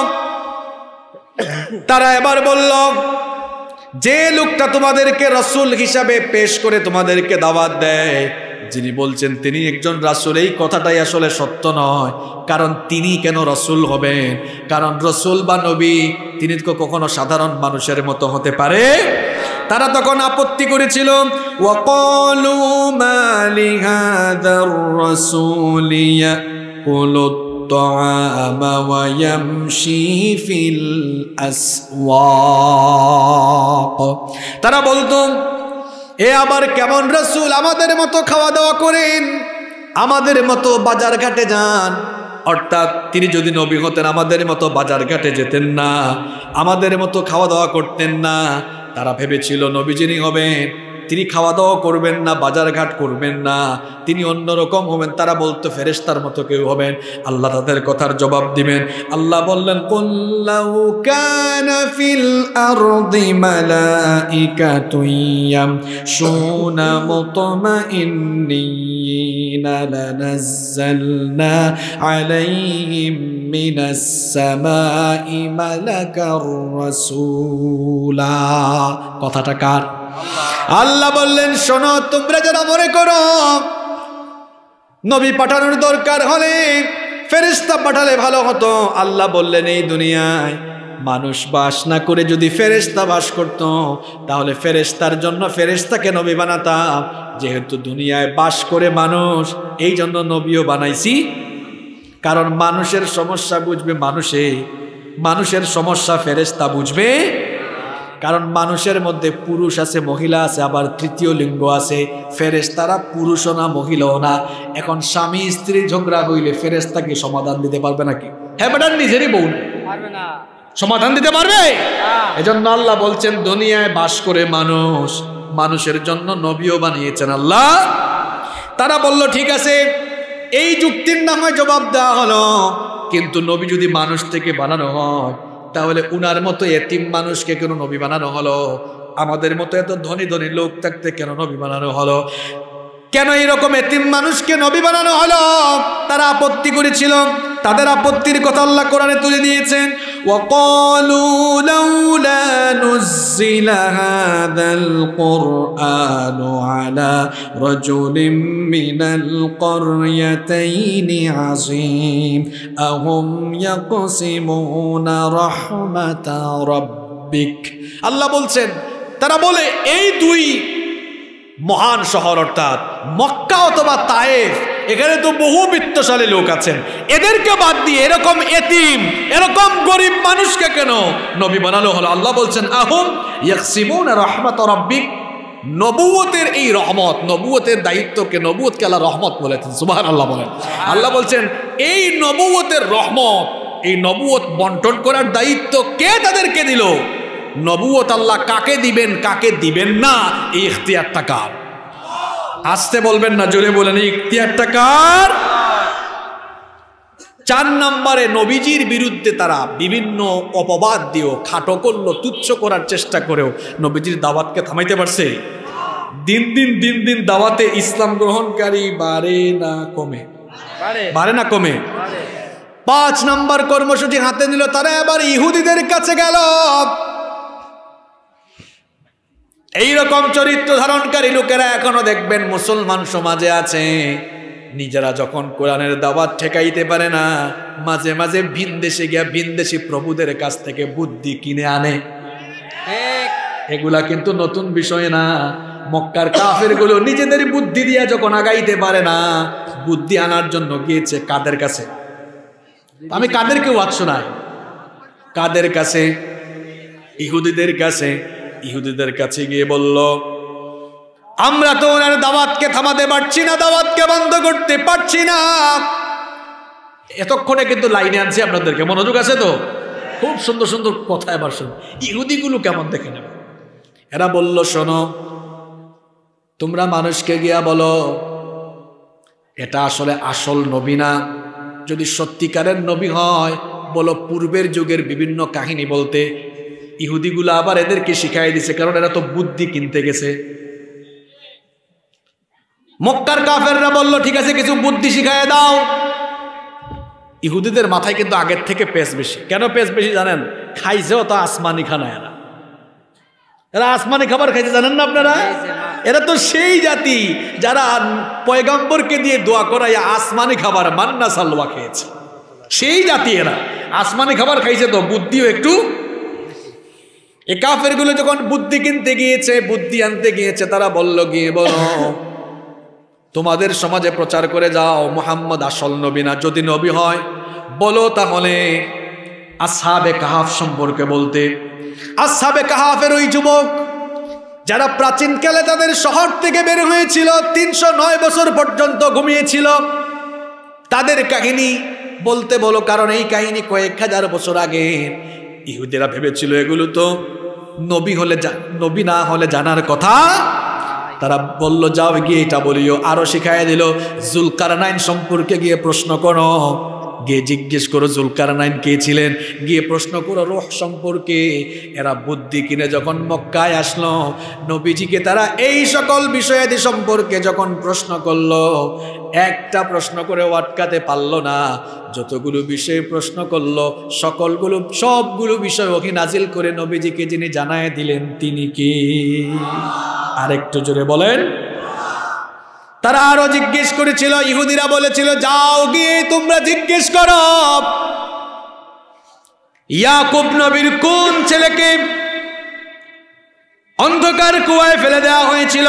তারা এবার বলল, যে লোকটা তোমাদেরকে রাসূল হিসাবে পেশ করে তোমাদেরকে দাওয়াত দেয়, যিনি বলছেন তিনি একজন রাসূল, এই কথাটাই আসলে সত্য নয়। কারণ তিনি কেন রাসূল হবেন? কারণ রাসূল বা নবী তিনি তো কখনো সাধারণ মানুষের মতো হতে পারে। তারা তখন আপত্তি করেছিল, ওয়াকালু মা লিহাযার রাসূলি ইয়াকুলুত তাআমা ওয়া ইয়ামশি ফিল আসওয়াক। তারা বলতো, এ আবার কেমন রাসূল, আমাদের মতো খাওয়া দাওয়া করেন, আমাদের মতো বাজার ঘাটে যান। অর্থাৎ তিনি যদি নবী হতেন আমাদের মতো বাজার ঘাটে যেতেন না, আমাদের মতো খাওয়া দাওয়া করতেন না। তারা ভেবেছিল নবী যিনি হবেন তিনি খাওয়া দাওয়া করবেন না, বাজার ঘাট করবেন না, তিনি অন্যরকম হবেন। তারা বলতো ফেরেশতার মতো কেউ হবেন। আল্লাহ তাদের কথার জবাব দিবেন। আল্লাহ বললেন, কুল লাউ কানা ফিল আরদি মালাইকাতুন ইয়ামশুনা মুতমাইন্নিনা লানাজ্জালনা আলাইহিম মিনাস সামাই মালাকার রাসূলা। কথাটা কার? আল্লাহ বললেন, শোনো, তোমরা যারা মনে করো নবী পাঠানোর দরকার হলে ফেরেশতা পাঠালে ভালো হতো, আল্লাহ বললেন এই দুনিয়ায় মানুষ বাস না করে যদি ফেরেশতা বাস করত, তাহলে ফেরেশতার জন্য ফেরেশতাকে নবী বানাতাম। যেহেতু দুনিয়ায় বাস করে মানুষ, এই জন্য নবীও বানাইছি। কারণ মানুষের সমস্যা বুঝবে মানুষে, মানুষের সমস্যা ফেরেশতা বুঝবে। কারণ মানুষের মধ্যে পুরুষ আছে, মহিলা আছে, আবার তৃতীয় লিঙ্গ আছে। ফেরেশতারা পুরুষও না মহিলাও না। এখন স্বামী স্ত্রী ঝগড়া হইলে ফেরেশতা কি সমাধান দিতে পারবে নাকি? হ্যাঁ বেটার নিজেরই বউ পারবে না, সমাধান দিতে পারবে? এজন্য আল্লাহ বলছেন দুনিয়ায় বাস করে মানুষ, মানুষের জন্য নবীও বানিয়েছেন আল্লাহ। তারা বলল ঠিক আছে, এই যুক্তির নামে জবাব দেওয়া হলো, কিন্তু নবী যদি মানুষ থেকে বানানো হয়, তাহলে উনার মতো এতিম মানুষকে কেন নবী বানানো হলো? আমাদের মতো এত ধনী ধনী লোক থাকতে কেন নবী বানানো হলো? কেন এরকম এতিম মানুষকে নবী বানানো হলো? তারা আপত্তি করেছিল। তাদের আপত্তির কথা আল্লাহ কোরআনে তুলে দিয়েছেন, ওয়াকালু লাউলা নুজ্জিলা হাযাল কুরআনু আলা রাজুলিম মিনাল ক্বরয়াতাইনি আযীম আহুম ইয়াকসিমুনা রাহমাতা রাব্বিক। আল্লাহ বলছেন, তারা বলে এই দুই মহান শহর অর্থাৎ মক্কা অথবা তায়েফ, এখানে তো বহু বিত্তশালী লোক আছেন, এদেরকে বাদ দিয়ে এরকম এতিম এরকম গরিব মানুষকে কেন নবী বানানো হলো? আল্লাহ বলছেন, আহুম ইয়াকসিমুনা রাহমাতা রাব্বিক। নবুয়তের এই রহমত, নবুয়তের দায়িত্বকে, নবুয়তকে আল্লাহ রহমত বলেছেন, সুবহানাল্লাহ বলেন। আল্লাহ বলছেন এই নবুয়তের রহমত, এই নবুয়ত বন্টন করার দায়িত্ব কে তাদেরকে দিল? নবুয়ত আল্লাহ কাকে দিবেন কাকে দিবেন না, এই ইখতিয়ারটা কার? আসতে বলবেন না, জোরে বলেন, এই ইখতিয়ারটা কার? 4 নম্বরে নবীজির বিরুদ্ধে তারা বিভিন্ন অপবাদ দিয়েও, খাটো করলো, তুচ্ছ করার চেষ্টা করেও নবীজির দাওয়াতকে থামাইতে পারছে? দিন দিন দাওয়াতে ইসলাম গ্রহণকারী বাড়ে না কমে? বাড়ে না কমে? 5 নম্বর কর্মসূচি হাতে নিল, তারা এবার ইহুদিদের কাছে গেল। এইরকম চরিত্র ধারণকারী লোকেরা এখনো দেখবেন মুসলমান সমাজে আছে। নিজেরা যখন কোরআনের দাওয়াত ঠেকাইতে পারে না, মাঝে মাঝে ভিনদেশে গিয়া ভিনদেশি প্রভুদের কাছ থেকে বুদ্ধি কিনে আনে। এগুলা কিন্তু নতুন বিষয় না। মক্কার কাফের গুলো নিজেদের বুদ্ধি দিয়া যখন আগাইতে পারে না, বুদ্ধি আনার জন্য গিয়েছে কাদের কাছে? আমি কাদেরকে ওয়াজ শোনাই? কাদের কাছে? ইহুদিদের কাছে। ইহুদিদের কাছে গিয়ে বলল, আমরা তো ওনার দাওয়াতকে থামাতে পারছি না, দাওয়াতকে বন্ধ করতে পারছি না। এতক্ষণে কিন্তু লাইনে আনছি আপনাদেরকে, মনোযোগ আছে তো? খুব সুন্দর সুন্দর কথা। এবার শোনো ইহুদিগুলো কেমন দেখে নেবে। এরা বলল, শোনো তোমরা মানুষকে গিয়া বলো এটা আসলে আসল নবী না, যদি সত্যিকারের নবী হয় বলো পূর্বের যুগের বিভিন্ন কাহিনী বলতে। ইহুদিগুলো আবার এদেরকে শিখাই দিছে, কারণ এরা তো বুদ্ধি কিনতে গেছে। মক্কার কাফেররা বলল ঠিক আছে কিছু বুদ্ধি শিখায় দাও। ইহুদিদের মাথায় কিন্তু আগের থেকে পেস বেশি। কেন পেস বেশি জানেন? খাইছেও তো আসমানি খানা। এরা আসমানি খাবার খাইছে জানেন না আপনারা? এরা তো সেই জাতি যারা পয়গম্বরকে দিয়ে দোয়া করাইয়া আসমানি খাবার মান্না সালওয়া খেয়েছে। সেই জাতি এরা আসমানি খাবার খাইছে, তো বুদ্ধিও একটু। এই কাফেরগুলো যখন বুদ্ধি কিনতে গিয়েছে, বুদ্ধি আনতে গিয়েছে, তারা বলল গিয়ে বলো তোমাদের সমাজে প্রচার করে যাও মুহাম্মদ আসল নবী না, যদি নবী হয় বলো তাহলে আসহাবে কাহাফ সম্পর্কে বলতে। আসহাবে কাহাফের ওই যুবক যারা প্রাচীনকালে তাদের শহর থেকে বের হয়েছিল, 309 বছর পর্যন্ত ঘুমিয়েছিল, তাদের কাহিনী বলতে বলো। কারণ এই কাহিনী কয়েক হাজার বছর আগে। ইহুদিরা ভেবেছিল এগুলো তো নবী না হলে জানার কথা। তারা বলল যাও গিয়ে এটা বলিও। আরো শিখাই দিল জুলকারনাইন সম্পর্কে গিয়ে প্রশ্ন করো, গিয়ে জিজ্ঞেস করো জুলকারনাইন কে ছিলেন, গিয়ে প্রশ্ন করো রূহ সম্পর্কে। এরা বুদ্ধি কিনে যখন মক্কায় আসলো, নবীজিকে তারা এই সকল বিষয়াদি সম্পর্কে যখন প্রশ্ন করলো, একটা প্রশ্ন করে আটকাতে পারল না। যতগুলো বিষয়ে প্রশ্ন করলো সবগুলো বিষয় ওহি নাজিল করে নবীজিকে যিনি জানায় দিলেন তিনি কে? আরেকটু জোরে বলেন। তারা আরো জিজ্ঞেস করেছিল, ইহুদিরা বলেছিল যাও গিয়ে তোমরা জিজ্ঞেস করো ইয়াকুব নবীর কোন ছেলেকে অন্ধকার কুয়ায় ফেলে দেওয়া হয়েছিল,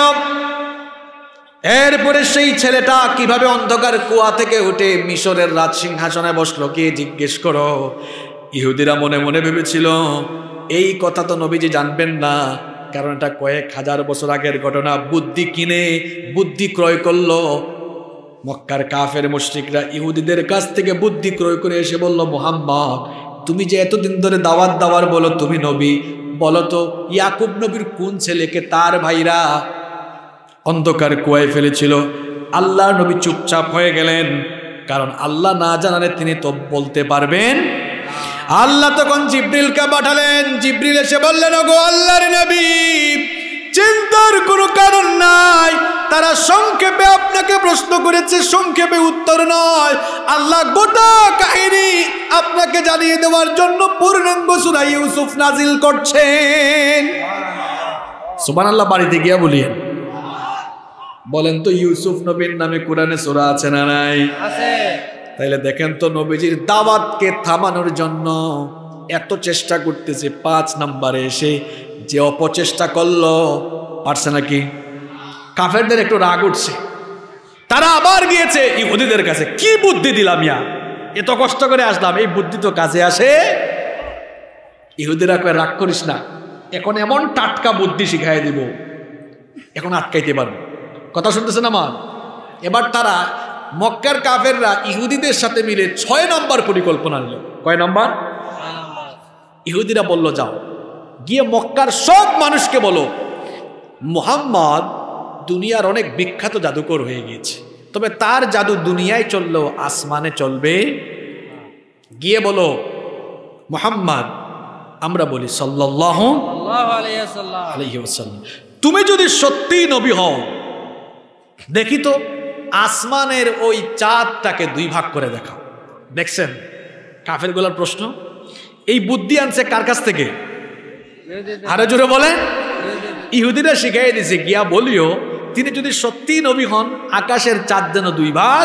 এরপরে সেই ছেলেটা কিভাবে অন্ধকার কুয়া থেকে উঠে মিশরের রাজ সিংহাসনে বসলো, কে জিজ্ঞেস করো। ইহুদিরা মনে মনে ভেবেছিল এই কথা তো নবীজি জানবেন না, কারণ এটা কয়েক হাজার বছর আগের ঘটনা। বুদ্ধি কিনে বুদ্ধি ক্রয় করলো মক্কার কাফের মুশরিকরা। ইহুদিদের কাছ থেকে বুদ্ধি ক্রয় করে এসে বলল, মুহাম্মদ তুমি যে এতদিন ধরে দাওয়াত দাওয়ার বলো তুমি নবী, বলো তো ইয়াকুব নবীর কোন ছেলেকে তার ভাইরা অন্ধকার কুয়ায় ফেলেছিল। আল্লাহ নবী চুপচাপ হয়ে গেলেন, কারণ আল্লাহ না জানালে তিনি তো বলতে পারবেন। আল্লাহ তখন জিব্রিলকে পাঠালেন। জিব্রিল এসে বললেন, ওগো আল্লাহর নবী চিন্তার কোনো কারণ নাই, তারা সংক্ষেপে আপনাকে প্রশ্ন করেছে, সংক্ষেপে উত্তর নয়। আল্লাহ গোটা কাহিনী আপনাকে জানিয়ে দেওয়ার জন্য পূর্ণাঙ্গ সূরা ইউসুফ নাজিল করছেন। সুবহানাল্লাহ। বাড়িতে গিয়া বলিয়েন। বলেন তো ইউসুফ নবীর নামে কোরআনে সূরা আছে না নাই? আছে। তাইলে দেখেন তো নবীজির দাওয়াতকে থামানোর জন্য এত চেষ্টা করতেছে, 5 নম্বরে এসে যে অপচেষ্টা করলো, পারছে নাকি? কাফেরদের একটু রাগ উঠছে, তারা আবার গিয়েছে ইহুদিদের কাছে, কি বুদ্ধি দিলাম ইয়া, এত কষ্ট করে আসলাম, এই বুদ্ধি তো কাজে আসে। ইহুদিরা কয় রাগ করিস না, এখন এমন টাটকা বুদ্ধি শিখাই দিব এখন আটকাইতে পারবে। কথা শুনতেছেন আমার? এবার তারা মক্কার কাফেররা ইহুদিদের সাথে মিলে 6 নম্বর পরিকল্পনা নিল। কয় নম্বর? ইহুদিরা বলল যাও গিয়ে মক্কার সব মানুষকে বলো মুহাম্মদ দুনিয়ার অনেক বিখ্যাত জাদুকর হয়ে গিয়েছে, তবে তার জাদু দুনিয়ায় চললেও আসমানে চলবে। গিয়ে বলো মুহাম্মদ, আমরা বলি সাল্লাল্লাহু আলাইহি ওয়াসাল্লাম, তুমি যদি সত্যিই নবী হও দেখি তো আসমানের ওই চাঁদটাকে 2 ভাগ করে দেখাও। দেখছেন কাফেরগুলোর প্রশ্ন? এই বুদ্ধি আনছে কার কাছ থেকে? আরো জোরে বলেন। ইহুদিরা শিখাই দিছে, গিয়া বলিও তিনি যদি সত্যি নবী হন আকাশের চাঁদ যেন 2 ভাগ।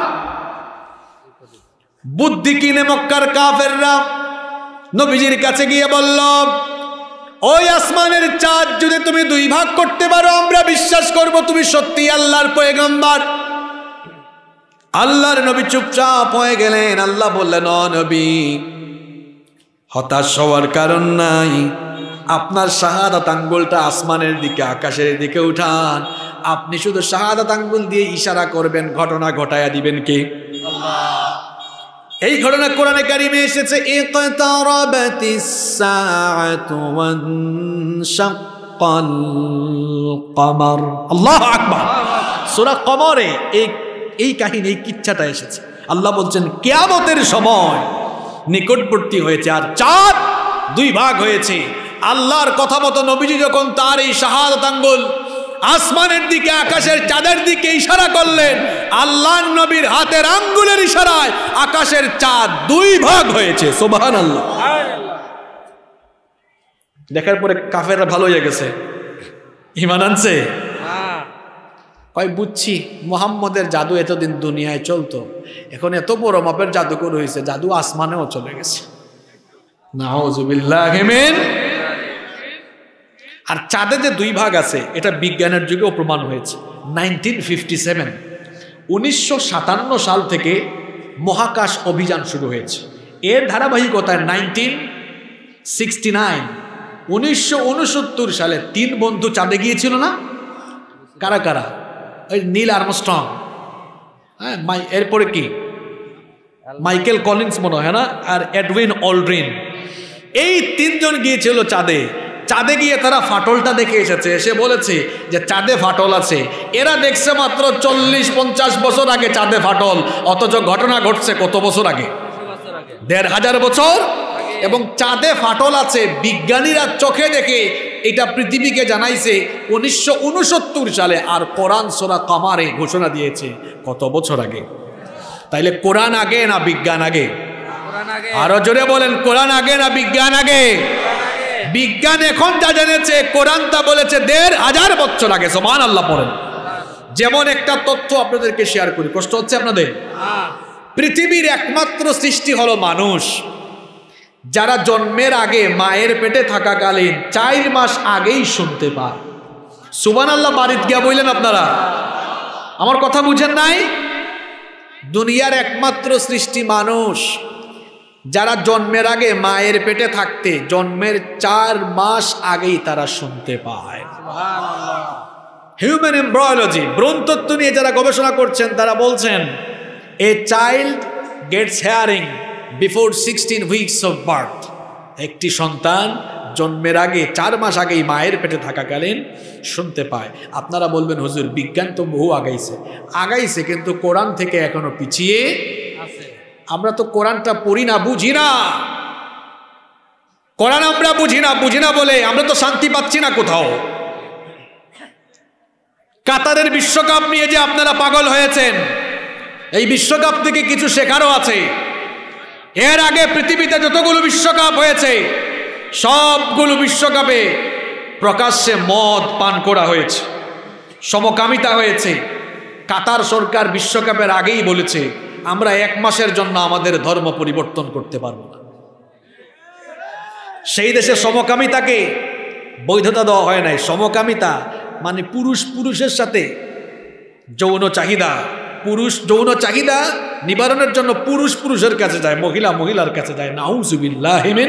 বুদ্ধি কিনে মক্কার কাফেররা নবীজির কাছে গিয়ে বলল, ওই আসমানের চাঁদ যদি তুমি 2 ভাগ করতে পারো আমরা বিশ্বাস করব তুমি সত্যি আল্লাহর পয়গম্বর। আল্লাহর নবী চুপচাপ হয়ে গেলেন। আল্লাহ বললেন, ও নবী হতাশ হওয়ার কারণ নাই, আপনার শাহাদাত আঙ্গুলটা আসমানের দিকে আকাশের দিকে উঠান, আপনি শুধু শাহাদাত আঙ্গুল দিয়ে ইশারা করবেন, ঘটনা ঘটায়া দিবেন কে? আল্লাহ। এই ঘটনা কোরআনে কারিমে এসেছে, ইকতারাবাতিস সাআতু ওয়ানশাক্কাল কমর। আল্লাহু আকবার। সূরা কমরে এই কাহিনী, এই কিচ্ছাটা এসেছে। আল্লাহ বলছেন কিয়ামতের সময় নিকটবর্তী হয়েছে আর চাঁদ দুই ভাগ হয়েছে। আল্লাহর কথা মতো নবীজি যখন তার এই শাহাদাত আঙ্গুল আসমানের দিকে, আকাশের চাঁদের দিকে ইশারা করলেন, আল্লাহর নবীর হাতের আঙ্গুলের ইশারায় আকাশের চাঁদ দুই ভাগ হয়েছে। সুবহানাল্লাহ। দেখার পরে কাফেররা ভালো হয়ে গেছে, ঈমান আনছে। বুঝছি মুহাম্মদের জাদু এতদিন দুনিয়ায় চলতো, এখন এত বড় মাপের জাদুকর হয়েছে, জাদু আসমানেও চলে গেছে। নাউযুবিল্লাহি মিন। আর চাঁদে যে দুই ভাগ আছে এটা বিজ্ঞানের যুগেও প্রমাণ হয়েছে। 1957 1957 সাল থেকে মহাকাশ অভিযান শুরু হয়েছে। এর ধারাবাহিকতায় 1969 1969 সালে 3 বন্ধু চাঁদে গিয়েছিল না? কারা কারা? ওই নীল আর্মস্ট্রং, হ্যাঁ, এরপরে কি মাইকেল কলিন্স মনে হয় না, আর এডউইন অল্ড্রিন, এই 3 জন গিয়েছিল চাঁদে। চাঁদে গিয়ে তারা ফাটলটা দেখে এসেছে, এসে বলেছে যে চাঁদে ফাটল আছে। এরা দেখছে মাত্র 40-50 বছর আগে চাঁদে ফাটল, অথচ ঘটনা ঘটছে কত বছর আগে? 1500 বছর। এবং চাঁদে ফাটল আছে বিজ্ঞানীরা চোখে দেখে এটা পৃথিবীকে জানাইছে 1969 সালে। আর কোরআন সূরা কমারে ঘোষণা দিয়েছে কত বছর আগে? তাইলে কোরআন আগে না বিজ্ঞান আগে? আরো জোরে বলেন, কোরআন আগে না বিজ্ঞান আগে? বিজ্ঞান এখন যা জেনেছে, কোরআন তা বলেছে 1500 বছর আগে। সুবহানাল্লাহ পড়েন। যেমন একটা তথ্য আপনাদেরকে শেয়ার করি, কষ্ট হচ্ছে আপনাদের? পৃথিবীর একমাত্র সৃষ্টি হলো মানুষ যারা জন্মের আগে মায়ের পেটে থাকাকালীন 4 মাস আগেই শুনতে পায়। সুবহানাল্লাহ বাড়িতে গিয়া বললেন আপনারা? আমার কথা বুঝেন নাই? দুনিয়ার একমাত্র সৃষ্টি মানুষ যারা জন্মের আগে মায়ের পেটে থাকতে জন্মের 4 মাস আগেই তারা শুনতে পায়। হিউম্যান এমব্রায়োলজি, ভ্রূণতত্ত্ব নিয়ে যারা গবেষণা করছেন তারা বলছেন a child gets hearing before 16 weeks of birth. একটি সন্তান জন্মের আগে 4 মাস আগেই মায়ের পেটে থাকাকালীন শুনতে পায়। আপনারা বলবেন হুজুর বিজ্ঞান তো বহু আগাইছে, কিন্তু কোরআন থেকে এখনো পিছিয়ে আছে। আমরা তো কোরআনটা পড়ি না, বুঝি না। কোরআন আমরা বুঝি না বলে আমরা তো শান্তি পাচ্ছি না কোথাও। কাতারের বিশ্বকাপ নিয়ে যে আপনারা পাগল হয়েছেন, এই বিশ্বকাপ থেকে কিছু শেখারও আছে। এর আগে পৃথিবীতে যতগুলো বিশ্বকাপ হয়েছে সবগুলো বিশ্বকাপে প্রকাশ্যে মদ পান করা হয়েছে, সমকামিতা হয়েছে। কাতার সরকার বিশ্বকাপের আগেই বলেছে আমরা 1 মাসের জন্য আমাদের ধর্ম পরিবর্তন করতে পারবো না। সেই দেশে সমকামিতাকে বৈধতা দেওয়া হয় নাই। সমকামিতা মানে পুরুষের সাথে যৌন চাহিদা, যৌন চাহিদা নিবারণের জন্য পুরুষের কাছে যায়, মহিলার কাছে যায়। নাউযুবিল্লাহি মিন।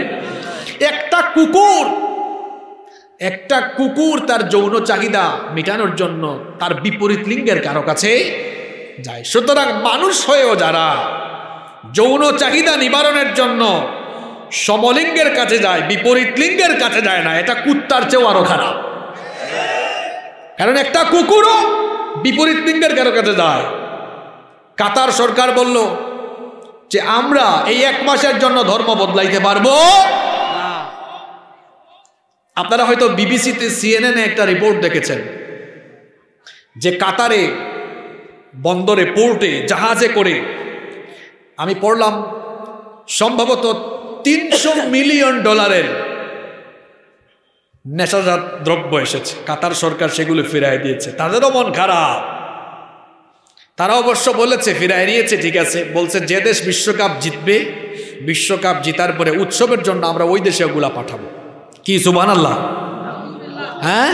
একটা কুকুর তার যৌন চাহিদা মেটানোর জন্য তার বিপরীত লিঙ্গের কারো কাছে যায়। সুতরাং মানুষ হয়েও যারা যৌন চাহিদা নিবারণের জন্য সমলিঙ্গের কাছে যায়, বিপরীত লিঙ্গের কাছে যায় না, এটা কুত্তার চেয়েও আরো খারাপ। কারণ একটা কুকুরও বিপরীত লিঙ্গের কারো কাছে যায়। কাতার সরকার বলল যে আমরা এই 1 মাসের জন্য ধর্ম বদলাইতে পারবো। আপনারা হয়তো বিবিসিতে, CNN একটা রিপোর্ট দেখেছেন যে কাতারে বন্দরে, পোর্টে, জাহাজে করে, আমি পড়লাম সম্ভবত $300 মিলিয়ন নেশাজাত দ্রব্য এসেছে। কাতার সরকার সেগুলো ফিরাই দিয়েছে। তাদেরও মন খারাপ। তারা অবশ্য বলেছে ফিরাই নিয়েছে, ঠিক আছে, বলছে যে দেশ বিশ্বকাপ জিতবে, বিশ্বকাপ জিতার পরে উৎসবের জন্য আমরা ওই দেশে ওগুলা পাঠাবো। কি সুবহানাল্লাহ? হ্যাঁ,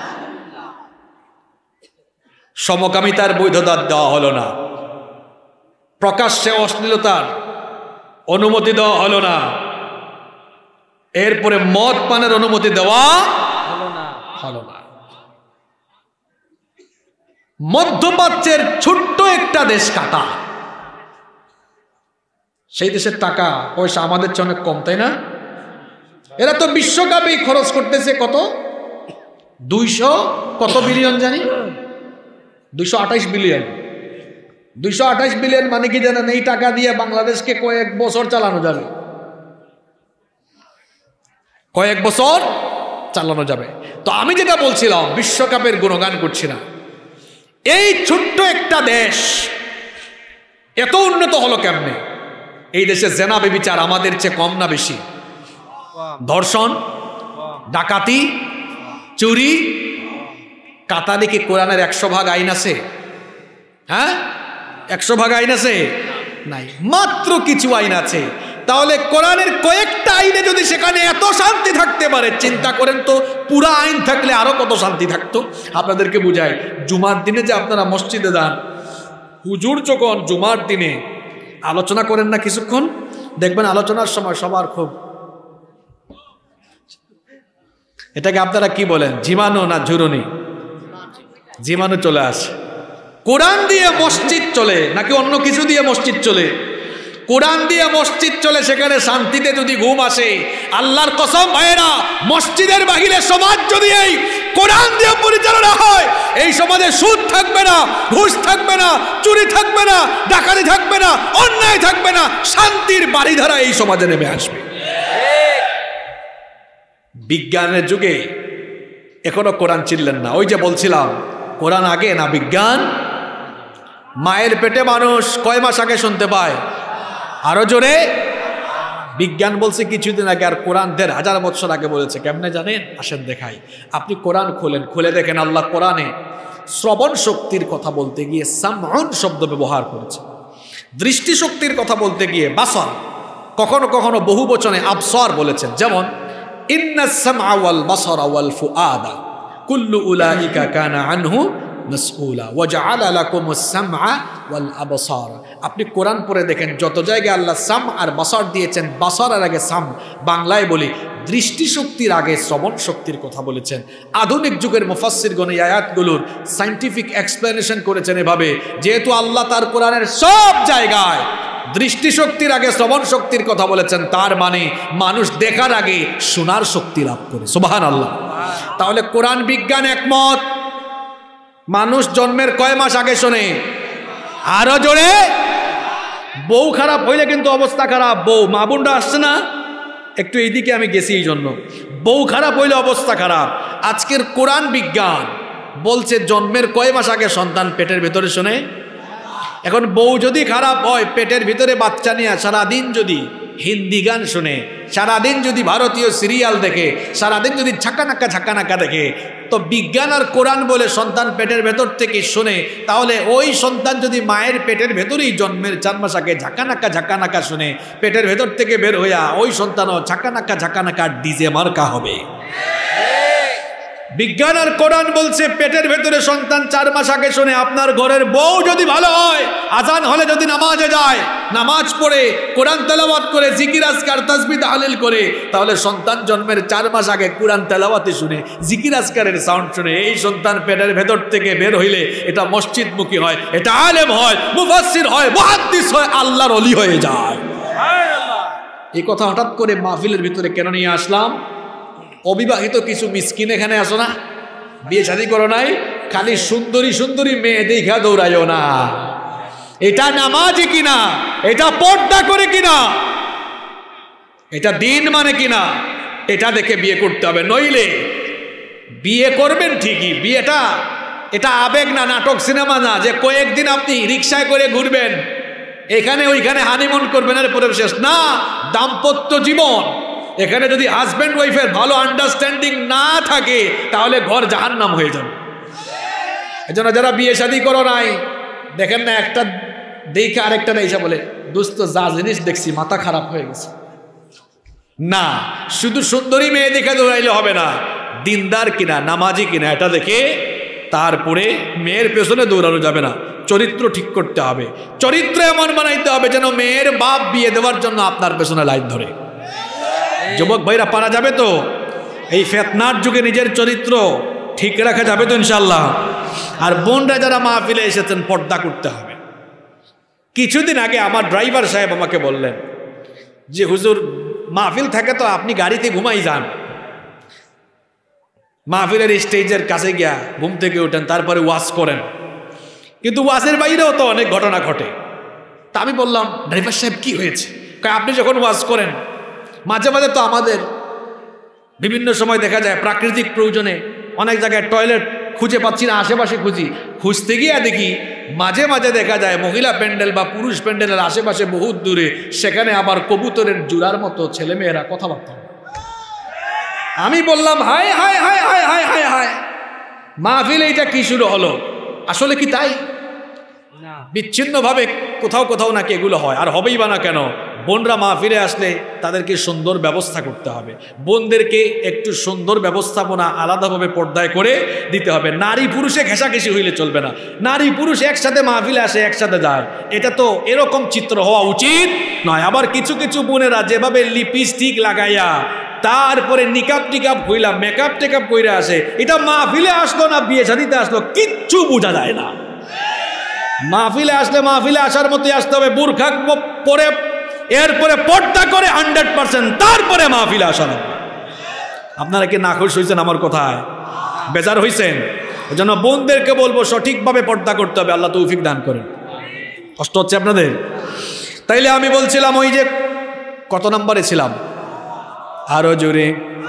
সমকামিতার বৈধতা দেওয়া হলো না, প্রকাশ্যে অশ্লীলতার অনুমতি দেওয়া হলো না, এরপরে মদ পানের অনুমতি দেওয়া হলো না। মধ্যপ্রাচ্যের ছোট্ট একটা দেশ কাতার, সেই দেশের টাকা পয়সা আমাদের চেয়ে অনেক কম, তাই না? এরা তো বিশ্বকাপেই খরচ করতেছে কত, 200 কত বিলিয়ন জানি, 228 বিলিয়ন। 228 বিলিয়ন মানে কি জানেন? এই টাকা দিয়ে বাংলাদেশকে কয়েক বছর চালানো যাবে, কয়েক বছর চালানো যাবে। তো আমি যেটা বলছিলাম, বিশ্বকাপের গুণগান করছি না, এই ছোট্ট একটা দেশ এত উন্নত হলো কেমনে? এই দেশে জেনা বেবিচার আমাদের চেয়ে কম না বেশি? ধর্ষণ, ডাকাতি, চুরি, কাতারি কি কোরআনের 100 ভাগ আইন আছে? হ্যাঁ, 100 ভাগ আইন আছে? নাই, মাত্র কিছু আইন আছে। তাহলে কোরআনের কয়েকটা আইনে যদি সেখানে এত শান্তি থাকতে পারে, চিন্তা করেন তো পুরা আইন থাকলে আরো কত শান্তি থাকতো। আপনাদেরকে বুঝাই, জুমার দিনে যে আপনারা মসজিদে যান, হুজুর যখন জুমার দিনে আলোচনা করেন না কিছুক্ষণ, দেখবেন আলোচনার সময় সবার খুব, এটাকে আপনারা কি বলেন, ঝিমানো না ঝুরুনি? জীবাণু চলে আসে। কোরআন দিয়ে মসজিদ চলে নাকি অন্য কিছু দিয়ে মসজিদ চলে? কোরআন দিয়ে মসজিদ চলে, সেখানে শান্তিতে যদি ঘুম আসে, আল্লাহর কসম ভাইয়েরা, মসজিদের বাহিরে সমাজ যদি এই কোরআন দিয়ে পরিচালনা হয়, এই সমাজে সুদ থাকবে না, ঘুষ থাকবে না, চুরি থাকবে না, ডাকাতি থাকবে না, অন্যায় থাকবে না, শান্তির বাড়িধারা এই সমাজে নেমে আসবে। বিজ্ঞানের যুগে এখনো কোরআন চিনলেন না। ওই যে বলছিলাম, কোরআন আগে না বিজ্ঞান? মায়ের পেটে মানুষ কয় মাস আগে শুনতে পায়? আরো জোরে। বিজ্ঞান বলছে কিছুদিন আগে, আর কোরআন 1000 বছর আগে বলেছে। কেমনে জানেন? আসেন দেখাই। আপনি কোরআন খোলেন, খুলে দেখেন আল্লাহ কোরআনে শ্রবণ শক্তির কথা বলতে গিয়ে সামউন শব্দ ব্যবহার করেছে, দৃষ্টি শক্তির কথা বলতে গিয়ে বাসর, কখনো কখনো বহু বচনে আবসার বলেছেন। যেমন ইন্নাস সামআ ওয়াল বাসারা ওয়াল ফুআদা কুল্লু উলাইকা কানা আনহু মাসউলা ওয়া জাআলা লাকুমুস সামআ ওয়াল আবসার। আপনি কোরআন পড়ে দেখেন, যত জায়গায় আল্লাহ সাম আর বাসার দিয়েছেন, বাসারের আগে সাম, বাংলায় বলি দৃষ্টি শক্তির আগে শ্রবণ শক্তির কথা বলেছেন। আধুনিক যুগের মুফাসসিরগণ এই আয়াতগুলোর সায়েন্টিফিক এক্সপ্লেনেশন করেছেন এভাবে, যেহেতু আল্লাহ তার কোরআনের সব জায়গায় দৃষ্টি শক্তির আগে শ্রবণ শক্তির কথা বলেছেন, তার মানে মানুষ দেখার আগে শোনার শক্তি লাভ করে। সুবহানাল্লাহ। তাহলে কোরআন বিজ্ঞান একমত, মানুষ জন্মের কয় মাস আগে শোনে? আরো জোরে। বউ খারাপ হইলে কিন্তু অবস্থা খারাপ। বউ, মা বোনরা আসছে না একটু, এইদিকে আমি গেছি এই জন্য। বউ খারাপ হইলে অবস্থা খারাপ। আজকের কোরআন বিজ্ঞান বলছে জন্মের কয় মাস আগে সন্তান পেটের ভেতরে শোনে। এখন বউ যদি খারাপ হয়, পেটের ভিতরে বাচ্চা নিয়ে সারাদিন যদি হিন্দি গান শুনে, সারাদিন যদি ভারতীয় সিরিয়াল দেখে, সারাদিন যদি ঝাঁকানাক্কা দেখে, তো বিজ্ঞান আর কোরআন বলে সন্তান পেটের ভেতর থেকে শোনে, তাহলে ওই সন্তান যদি মায়ের পেটের ভেতরেই জন্মের 4 মাস আগে ঝাঁকানাক্কা শুনে, পেটের ভেতর থেকে বের হইয়া ওই সন্তানও ঝাঁকানাক্কা ডিজে মার্কা হবে। বিজ্ঞান আর কোরআন বলছে পেটের ভেতরে সন্তান 4 মাস আগে শোনে। আপনার ঘরের বউ যদি ভালো হয়, আজান হলে যদি নামাজে যায়, নামাজ পড়ে, কোরআন তেলাওয়াত করে, জিকির আজকার তাসবিহ তাহলিল করে, তাহলে সন্তান জন্মের 4 মাস আগে কোরআন তেলাওয়াতে শুনে, জিকির আজকারের সাউন্ড শুনে, এই সন্তান পেটের ভেতর থেকে বের হইলে এটা মসজিদমুখী হয়, এটা আলেম হয়, মুফাসসির হয়, মুহাদ্দিস হয়, আল্লাহর ওলি হয়ে যায়। এই কথা হঠাৎ করে মাহফিলের ভিতরে কেন নিয়ে আসলাম? অবিবাহিত কিছু মিসকিন এখানে আসো না, বিয়ে শাদী করো নাই, খালি সুন্দরী সুন্দরী মেয়ে দেখা দৌড়াইও না। এটা নামাজি কিনা, এটা পর্দা করে কিনা, এটা দিন মানে কিনা, এটা দেখে বিয়ে করতে হবে। নইলে বিয়ে করবেন ঠিকই, বিয়েটা এটা আবেগ না, নাটক সিনেমা না, যে কয়েকদিন আপনি রিক্সায় করে ঘুরবেন, এখানে ওইখানে হানিমুন করবেন আর পরে শেষ না। দাম্পত্য জীবন, এখানে যদি হাজব্যান্ড ওয়াইফের ভালো আন্ডারস্ট্যান্ডিং না থাকে, তাহলে ঘর জাহান্নাম হয়ে যাবে। এজন্য যারা বিয়ে শাদী করো নাই, দেখেন না একটা দেখে আরেকটা এসে বলে, দোস্ত যা জিনিস দেখছি মাথা খারাপ হয়ে গেছে। না, শুধু সুন্দরী মেয়ে দেখে দৌড়াইলে হবে না, দিনদার কিনা, নামাজি কিনা এটা দেখে তারপরে মেয়ের পেছনে দৌড়ানো যাবে না। চরিত্র ঠিক করতে হবে, চরিত্র এমন বানাইতে হবে যেন মেয়ের বাপ বিয়ে দেওয়ার জন্য আপনার পেছনে লাইন ধরে। যুবক ভাইরা পারা যাবে তো? এই ফিতনার যুগে নিজের চরিত্র ঠিক রাখা যাবে তো ইনশাআল্লাহ? আর বোনরা যারা মাহফিলে এসেছেন, পর্দা করতে হবে। কিছুদিন আগে আমার ড্রাইভার সাহেব আমাকে বললেন যে হুজুর মাহফিল থাকে তো আপনি গাড়িতে ঘুমাই যান, মাহফিলের স্টেজের কাছে গিয়া ঘুম থেকে ওঠেন, তারপরে ওয়াজ করেন, কিন্তু ওয়াজের বাইরেও তো অনেক ঘটনা ঘটে। তা আমি বললাম ড্রাইভার সাহেব কি হয়েছে? আপনি যখন ওয়াজ করেন মাঝে মাঝে তো আমাদের বিভিন্ন সময় দেখা যায় প্রাকৃতিক প্রয়োজনে অনেক জায়গায় টয়লেট খুঁজে পাচ্ছি না, আশেপাশে খুঁজতে গিয়ে দেখি মাঝে মাঝে দেখা যায় মহিলা প্যান্ডেল বা পুরুষ প্যান্ডেলের আশেপাশে বহুত দূরে, সেখানে আবার কবুতরের জোড়ার মতো ছেলেমেয়েরা কথাবার্তা। আমি বললাম হায় হায় হায় হায় হায় হায় হায়, মাহফিলে এটা কি শুরু হলো? আসলে কি তাই? বিচ্ছিন্নভাবে কোথাও কোথাও নাকি এগুলো হয়, আর হবেই বা না কেন? বোনরা মাহফিলে আসলে তাদেরকে সুন্দর ব্যবস্থা করতে হবে, বোনদেরকে একটু সুন্দর ব্যবস্থাপনা আলাদাভাবে পর্দায় করে দিতে হবে। নারী পুরুষে ঘেঁষাঘেঁষি হইলে চলবে না, নারী পুরুষ একসাথে মাহফিলে আসে একসাথে যায়, এটা তো এরকম চিত্র হওয়া উচিত নয়। আবার কিছু কিছু বোনেরা যেভাবে লিপস্টিক লাগাইয়া তারপরে নিকাপ টিকাপ কইলা মেকআপ টেকআপ কইরা আসে, এটা মাহফিলে আসলো না বিয়ে শাদিতে আসলো কিচ্ছু বোঝা যায় না। মাহফিলে আসলে মাহফিলে আসার মতোই আসতে হবে, বুরখা পরে এরপরে পর্দা করে 100%, তারপরে মাহফিলে আসা না। আপনারা কি নাখুশ হয়েছেন আমার কথায়? বেজার হয়েছেন? ওই জন্য বোনদেরকে বলবো সঠিকভাবে পর্দা করতে হবে, আল্লাহ তৌফিক দান করেন। কষ্ট হচ্ছে আপনাদের? তাইলে আমি বলছিলাম ওই যে কত নম্বরে ছিলাম, আরো জোরে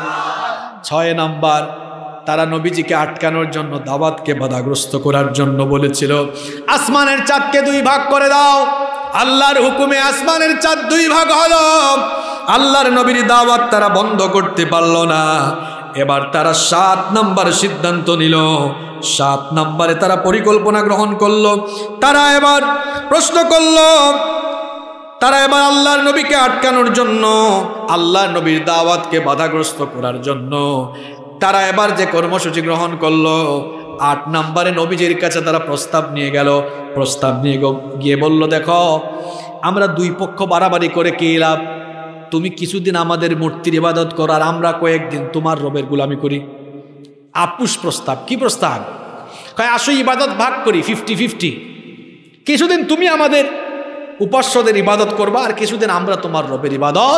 6 নাম্বার। তারা নবীজিকে আটকানোর জন্য, দাওয়াতকে বাধাগ্রস্ত করার জন্য বলেছিল আসমানের চাঁদকে 2 ভাগ করে দাও। আল্লাহর হুকুমে আসমানের চাঁদ 2 ভাগ হলো। আল্লাহর নবীর দাওয়াত তারা বন্ধ করতে পারল না। এবার তারা 7 নাম্বার সিদ্ধান্ত নিল, 7 নাম্বারে তারা পরিকল্পনা গ্রহণ করলো। তারা এবার প্রশ্ন করলো, তারা এবার আল্লাহর নবীকে আটকানোর জন্য, আল্লাহর নবীর দাওয়াতকে বাধাগ্রস্ত করার জন্য তারা এবার যে কর্মসূচি গ্রহণ করলো, 8 নাম্বারে নবীজির কাছে তারা প্রস্তাব নিয়ে গেল। প্রস্তাব নিয়ে গিয়ে বলল, দেখো আমরা 2 পক্ষ বাড়াবাড়ি করে কি লাভ? তুমি কিছুদিন আমাদের মূর্তির ইবাদত করো, আর আমরা কয়েকদিন তোমার রবের গোলামি করি। আপুস প্রস্তাব। কি প্রস্তাব? কয় আসো ইবাদত ভাগ করি 50-50, কিছুদিন তুমি আমাদের উপাস্যদের ইবাদত করবা, আর কিছুদিন আমরা তোমার রবের ইবাদত।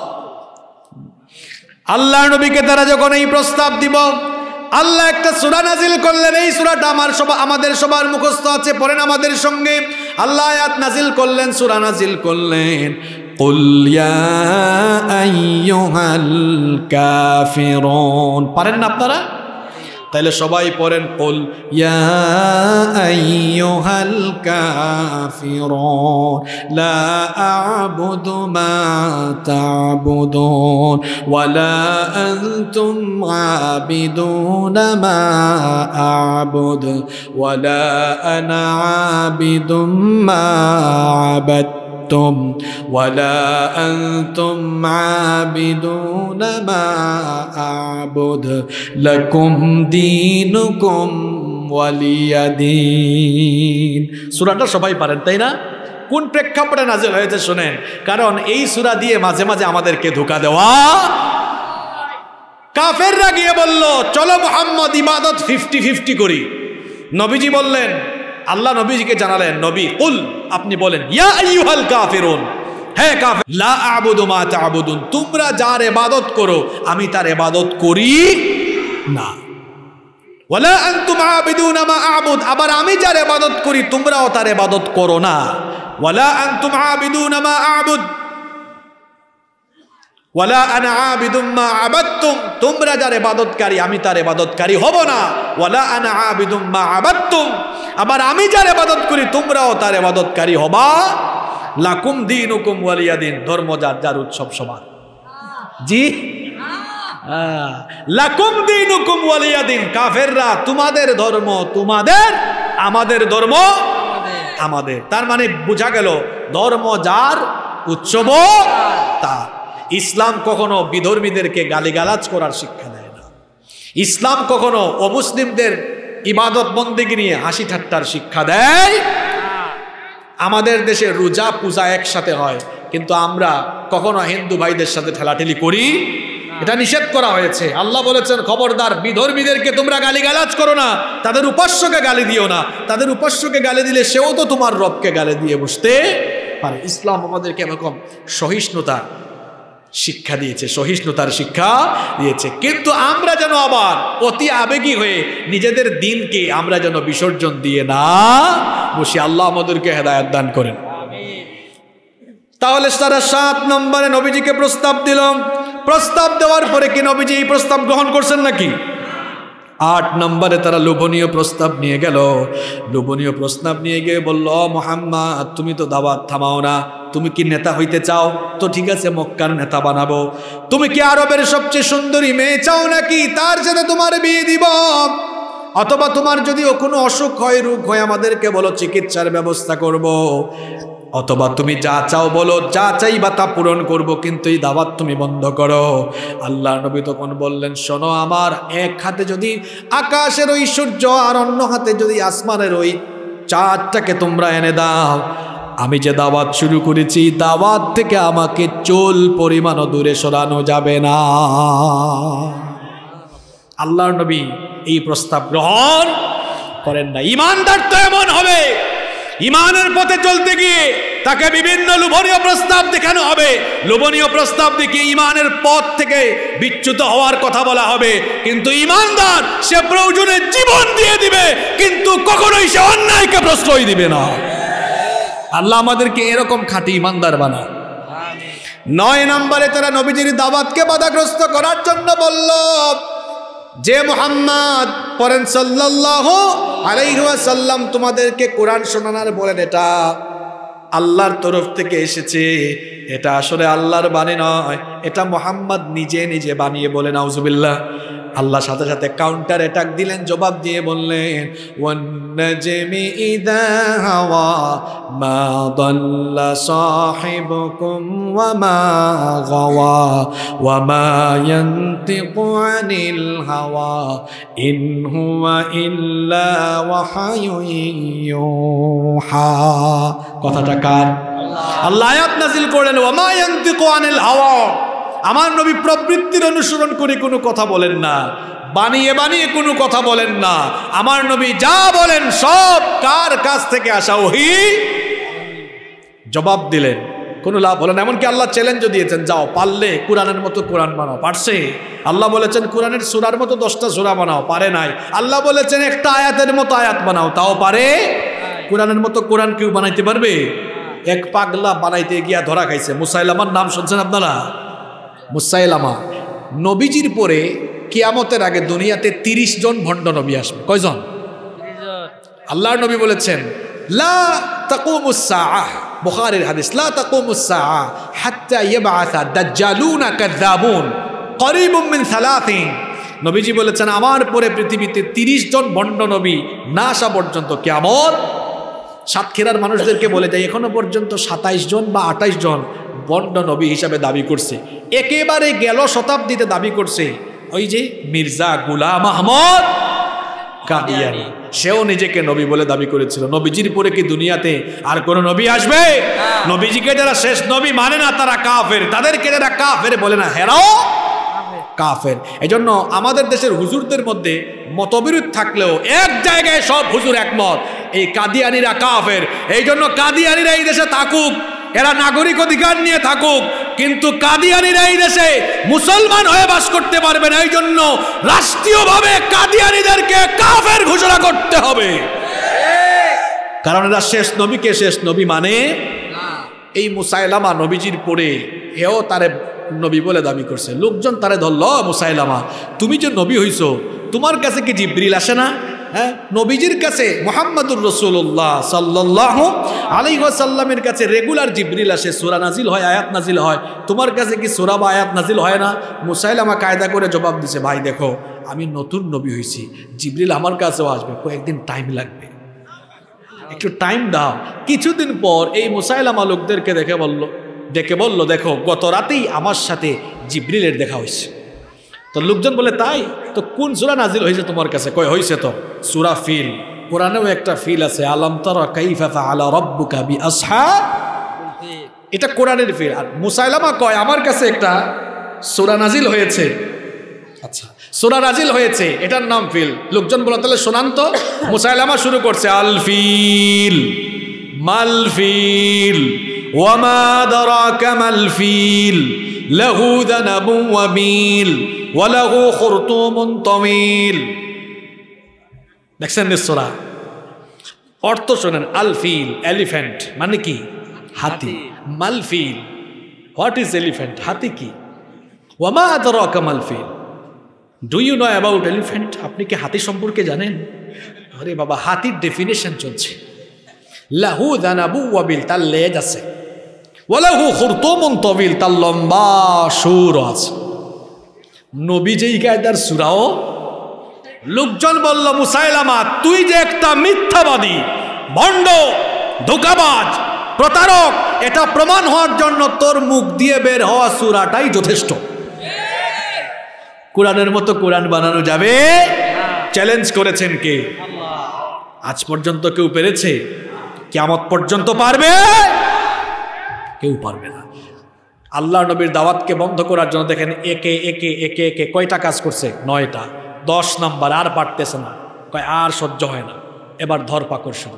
আল্লাহ নবীকে তারা যখন এই প্রস্তাব দিব, আল্লাহ একটা সূরা নাজিল করলেন। এই সূরাটা আমাদের সবার মুখস্থ আছে, পড়েন আমাদের সঙ্গে। আল্লাহ আয়াত নাজিল করলেন, সূরা নাজিল করলেন, কুল ইয়া আইয়ুহাল কাফিরুন। পারেন না আপনারা? তাহলে সবাই পড়েন, কুল ইয়া আইয়ুহাল কাফিরুন লা আ'বুদু মা তা'বুদুন ওয়া লা আনতুম আ'বিদুনা মা আ'বুদু ওয়া লা আনা আ'বিদুম মা আ'বাদতুম ওয়া লা আনতুম আ'বিদুন মা আ'বুদু লাকুম দীনুকুম ওয়ালিয়া দীন। সূরাটা সবাই পারেন তাই না? কোন প্রেক্ষাপটে নাজিল হয়েছে শুনেন, কারণ এই সূরা দিয়ে মাঝে মাঝে আমাদেরকে ধোঁকা দেওয়া। কাফেররা গিয়ে বলল, চলো মুহাম্মদ ইবাদত 50-50 করি। নবীজি বললেন, আল্লাহ নবীজিকে জানালেন, নবী কুল, আপনি বলেন, ইয়া আইয়ুহাল কাফিরুন, হে কাফের, লা আ'বুদু মা তা'বুদুন, তোমরা যার ইবাদত করো আমি তার ইবাদত করি না। ওয়ালা আনতুম আ'বিদুনা মা আ'বুদ, আবার আমি যার ইবাদত করি তোমরাও তার ইবাদত করো না। ওয়ালা আনতুম আ'বিদুনা মা আ'বুদ ওয়ালা আনা আ'বিদুম মা আ'বাদতুম, তোমরা যার ইবাদতকারী আমি তার ইবাদতকারী হব না। ওয়ালা আনা আ'বিদুম মা আ'বাদতুম, আবার আমি যার ইবাদত করি তোমরাও তার ইবাদতকারী হবা। লাকুম দীনুকুম ওয়ালিয়া দীন, ধর্ম যার যার, উৎসব সবার। জি, লাকুম দীনুকুম ওয়ালিয়া দীন। কাফেররা তোমাদের ধর্ম তোমাদের, আমাদের ধর্ম আমাদের। তার মানে বোঝা গেল ধর্ম যার, উৎসব তার। ইসলাম কখনো বিধর্মীদেরকে গালিগালাজ করার শিক্ষা দেয় না। ইসলাম কখনো অমুসলিমদের ইবাদত বন্দেগী নিয়ে হাসি ঠাট্টার শিক্ষা দেয়। আমাদের দেশে রোজা পূজা একসাথে হয়, কিন্তু আমরা কখনো হিন্দু ভাইদের সাথে ঠেলাঠেলি করি এটা নিষেধ করা হয়েছে। আল্লাহ বলেছেন খবরদার বিধর্মীদেরকে তোমরা গালিগালাজ করো না, তাদের উপাস্যকে গালি দিও না। তাদের উপাস্যকে গালি দিলে সেও তো তোমার রবকে গালি দিয়ে বসতে পারে। ইসলাম আমাদেরকে এরকম সহিষ্ণুতা শিক্ষা দিয়েছে, সহিষ্ণুতার শিক্ষা দিয়েছে। কিন্তু আমরা যেন আবার অতি আবেগী হয়ে নিজেদের দিনকে আমরা যেন বিসর্জন দিয়ে না বসি। আল্লাহ আমাদেরকে হেদায়েত দান করেন। তাহলে তারা 7 নম্বরে নবীজিকে প্রস্তাব দিল। প্রস্তাব দেওয়ার পরে কি নবীজি এই প্রস্তাব গ্রহণ করছেন নাকি? 8 নম্বরে তারা লোভনীয় প্রস্তাব নিয়ে গেল। লোভনীয় প্রস্তাব নিয়ে গিয়ে বলল, মুহাম্মদ তুমি তো দাওয়াত থামাও না, তুমি কি নেতা হইতে চাও? তো ঠিক আছে, মক্কার নেতা বানাবো। তুমি কি আরবের সবচেয়ে সুন্দরী মেয়ে চাও নাকি তার সাথে তোমার বিয়ে দিব? অথবা তোমার যদিও কোনো অসুখ হয়, রোগ হয়, আমাদেরকে বলো, চিকিৎসার ব্যবস্থা করব। অথবা তুমি যা চাও বলো, যা চাইবা তা পূরণ করব, কিন্তু এই দাওয়াত তুমি বন্ধ করো। আল্লাহ নবী তখন বললেন, শোনো, আমার এক হাতে যদি আকাশের ওই সূর্য আর অন্য হাতে যদি আসমানের ওই চাঁদটাকে তোমরা এনে দাও, আমি যে দাওয়াত শুরু করেছি দাওয়াত থেকে আমাকে চুল পরিমাণও দূরে সরানো যাবে না। আল্লাহর নবী এই প্রস্তাব গ্রহণ করেন না। ঈমানদার তো এমন হবে, ঈমানের পথে চলতে গিয়ে তাকে বিভিন্ন লোভনীয় প্রস্তাব দেখানো হবে, লোভনীয় প্রস্তাব দেখিয়ে ঈমানের পথ থেকে বিচ্যুত হওয়ার কথা বলা হবে। কিন্তু ঈমানদার সে প্রয়োজনে জীবন দিয়ে দিবে, কিন্তু কখনোই সে অন্যায়কে প্রশ্রয় দিবে না। আল্লাহ আমাদেরকে এরকম খাঁটি ঈমানদার বানায়। 9 নম্বরে তারা নবীজির দাওয়াতকে বাধাগ্রস্ত করার জন্য বলল যে মুহাম্মদ পড়েন সাল্লাল্লাহু আলাইহি ওয়াসাল্লাম তোমাদেরকে কোরআন শোনানোর বলেন, এটা আল্লাহর তরফ থেকে এসেছে, এটা আসলে আল্লাহর বাণী নয়, এটা মুহাম্মদ নিজে নিজে বানিয়ে বলে। নাউজুবিল্লাহ। আল্লাহ সাথে সাথে কাউন্টার অ্যাটাক দিলেন, জবাব দিয়ে বললেন, ওয়ান নাজমি ইযা হাওয়া মা দাল্লা সাহিবুকুম ওয়া মা গাওয়া ওয়া মা ইয়ানতিকু আনিল হাওয়া ইন হুয়া ইল্লা ওয়াহায়ুন ইউহা। কথাটা কার? আল্লাহ আয়াত নাযিল করলেন, ওয়া মা ইয়ানতিকু আনিল হাওয়া, আমার নবী প্রবৃত্তির অনুসরণ করে কোনো কথা বলেন না, বানিয়ে বানিয়ে কোনো কথা বলেন না। আমার নবী যা বলেন সব কার কাছ থেকে আসা? ওহী। জবাব দিলেন, কোনো লাভ হলো না। এমনকি আল্লাহ চ্যালেঞ্জও দিয়েছেন, যাও পারলে কোরআনের মতো কোরআন বানাও। পারছে? আল্লাহ বলেছেন কোরআনের সূরার মতো 10টা সূরা বানাও, পারে নাই। আল্লাহ বলেছেন একটা আয়াতের মতো আয়াত বানাও, তাও পারে। কোরআনের মতো কোরআন কেউ বানাইতে পারবে? এক পাগলা বানাইতে গিয়া ধরা খাইছে। মুসাইলামার নাম শুনছেন আপনারা? মুসাইলামা নবীজির পরে কিয়ামতের আগে দুনিয়াতে 30 জন ভণ্ড নবী আসবে। কয়জন? আল্লাহর নবী বলেছেন, লা তাকুমুস সাআহ, বুখারীর হাদিস, লা তাকুমুস সাআহ হাত্তা ইয়াবআসা দাজ্জালুনা কাযাবুন করিবুম মিন 30। নবীজি বলেছেন আমার পরে পৃথিবীতে 30 জন ভণ্ড নবী না আসা পর্যন্ত কিয়ামত। সাতক্ষীরার মানুষদেরকে বলে যায় এখনো পর্যন্ত 27 জন বা 28 জন ভণ্ড নবী হিসাবে দাবি করছে। একেবারে গেল শতাব্দীতে দাবি করছে ওই যে মির্জা গোলাম আহমদ কাদিয়ানী, সেও নিজেকে নবী বলে দাবি করেছিল। নবীজির পরে কি দুনিয়াতে আর কোন নবী আসবে? নবীজিকে যারা শেষ নবী মানে না তারা কাফের, তাদেরকে যারা কাফের বলে না হেরাও কাফের। এজন্য আমাদের দেশের হুজুরদের মধ্যে মতবিরোধ থাকলেও এক জায়গায় সব হুজুর একমত, এই কাদিয়ানীরা কাফের। এই জন্য কাদিয়ানীরা এই দেশে থাকুক, এরা নাগরিক অধিকার নিয়ে থাকুক, কিন্তু কাদিয়ানীরা এই দেশে মুসলমান হয়ে বাস করতে পারবে না। এই জন্য রাষ্ট্রীয়ভাবে কাদিয়ানীদেরকে কাফের ঘোষণা করতে হবে, কারণ এরা শেষ নবীকে শেষ নবী মানে। এই মুসাইলামা নবীজির পরে এও তারে নবী বলে দাবি করছে। লোকজন তারে ধরল, মুসাইলামা তুমি যে নবী হইছো, তোমার কাছে কি জিবরিল আসে না? হ্যাঁ, নবীজির কাছে মুহাম্মাদুর রাসূলুল্লাহ সাল্লাল্লাহু আলাইহি ওয়াসাল্লামের কাছে রেগুলার জিবরিল আসে, সূরা নাজিল হয়, আয়াত নাজিল হয়। তোমার কাছে কি সূরা বা আয়াত নাজিল হয় না? মুসাইলামা কায়দা করে জবাব দিছে, ভাই দেখো আমি নতুন নবী হইছি, জিবরিল আমার কাছেও আসবে, কয়েকদিন টাইম লাগবে, একটু টাইম দাও। কিছুদিন পর এই মুসাইলামা লোকদেরকে ডেকে বলল দেখো গত রাতেই আমার সাথে জিবরিলের দেখা হয়েছে। তো লোকজন বলে তাই? তো কোন সূরা নাজিল হয়েছে তোমার কাছে? কয় হয়েছে তো সূরা ফিল, কোরআনেও একটা ফিল আছে, আলাম তারা কাইফা ফাআলা রাব্বুকা বিআসহাব, এটা কোরআনের ফিল। আর মুসাইলামা কয় আমার কাছে একটা সূরা নাজিল হয়েছে। আচ্ছা, সূরা নাজিল হয়েছে, এটার নাম ফিল। লোকজন বলে তাহলে শোনান তো। মুসাইলামা শুরু করছে আল ফিল মাল ফিল ওয়ামা আদরাকা মাল ফিল লাহু যানাবু ওয়া বিল ওয়া লাহু খুরতুমুন তাওয়িল। দেখছেন সূরা, অর্থ শোনেন। আল ফিল এলিফ্যান্ট মানে কি? হাতি। মাল ফিল হোয়াট ইজ এলিফ্যান্ট? হাতি কি? ওয়ামা আদরাকা মাল ফিল, do you know about elephant? আপনি কি হাতি সম্পর্কে জানেন? আরে বাবা, হাতির ডেফিনেশন চলছে। লাহু যানাবু ওয়া বিল, তার লেজ আছে। ওয়া লাহু খুরতুমুন তাওয়িল, তার লম্বা সুর আছে। নবী যেই কায়দার সূরাও। লোকজন বলল মুসাইলামা তুই যে একটা মিথ্যাবাদী, ভণ্ড, ধোঁকাবাজ, প্রতারক, এটা প্রমাণ হওয়ার জন্য তোর মুখ দিয়ে বের হওয়া সূরাটাই যথেষ্ট। কোরআনের মতো কোরআন বানানো যাবে? চ্যালেঞ্জ করেছেন কে? আজ পর্যন্ত কেউ পেরেছে? কিয়ামত পর্যন্ত পারবে? কেউ পারবে না। আল্লাহ নবীর দাওয়াতকে বন্ধ করার জন্য দেখেন একে একে একে একে কয়টা কাজ করছে? 9টা। 10 নাম্বার আর পারতেছে না, কয় আর সহ্য হয় না, এবার ধরপাকড় শুরু।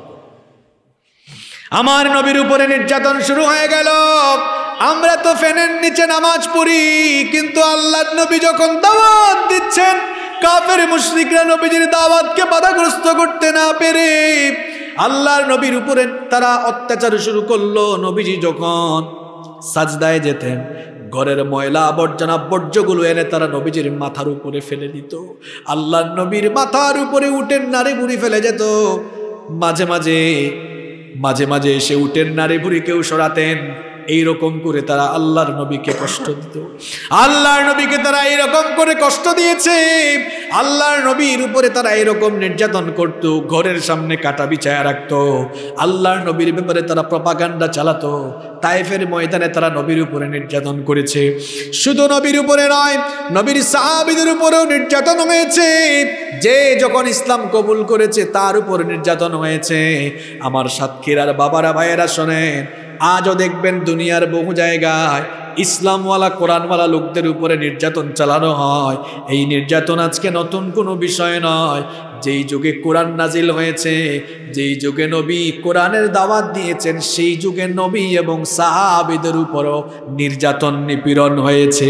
আমার নবীর উপরে নির্যাতন শুরু হয়ে গেল। আমরা তো ফ্যানের নিচে নামাজ পড়ি, কিন্তু আল্লাহর নবী যখন দাওয়াত দিচ্ছেন, কাফের মুশরিকরা নবীজির দাওয়াতকে বাধাগ্রস্ত করতে না পেরে আল্লাহর নবীর উপরে তারা অত্যাচার শুরু করলো। নবীজি যখন সাজদায় যেতেন, ঘরের ময়লা আবর্জনা বর্জ্যগুলো এনে তারা নবীজির মাথার উপরে ফেলে দিত। আল্লাহর নবীর মাথার উপরে উটের নাড়ি ভুড়ি ফেলে যেত। মাঝে মাঝে মাঝে মাঝে এসে উটের নাড়ি ভুড়ি কেউ সরাতেন। এইরকম করে তারা আল্লাহর নবীকে কষ্ট দিত। আল্লাহর নবীকে তারা এইরকম করে কষ্ট দিয়েছে। আল্লাহর নবীর উপরে তারা এরকম নির্যাতন করত। ঘরের সামনে কাটা বিছায়া রাখতো। আল্লাহর নবীর ব্যাপারে তারা প্রপাগান্ডা চালাতো। তায়েফের ময়দানে তারা নবীর উপরে নির্যাতন করেছে। শুধু নবীর উপরে নয়, নবীর সাহাবীদের উপরেও নির্যাতন হয়েছে। যে যখন ইসলাম কবুল করেছে তার উপর নির্যাতন হয়েছে। আমার সাতক্ষীরার বাবারা, ভাইয়েরা শোনেন, আজও দেখবেন দুনিয়ার বহু জায়গায় ইসলামওয়ালা কোরআনওয়ালা লোকদের উপরে নির্যাতন চালানো হয়। এই নির্যাতন আজকে নতুন কোনো বিষয় নয়। যেই যুগে কোরআন নাজিল হয়েছে, যেই যুগে নবী কোরআনের দাওয়াত দিয়েছেন, সেই যুগে নবী এবং সাহাবীদের উপরও নির্যাতন নিপীড়ন হয়েছে।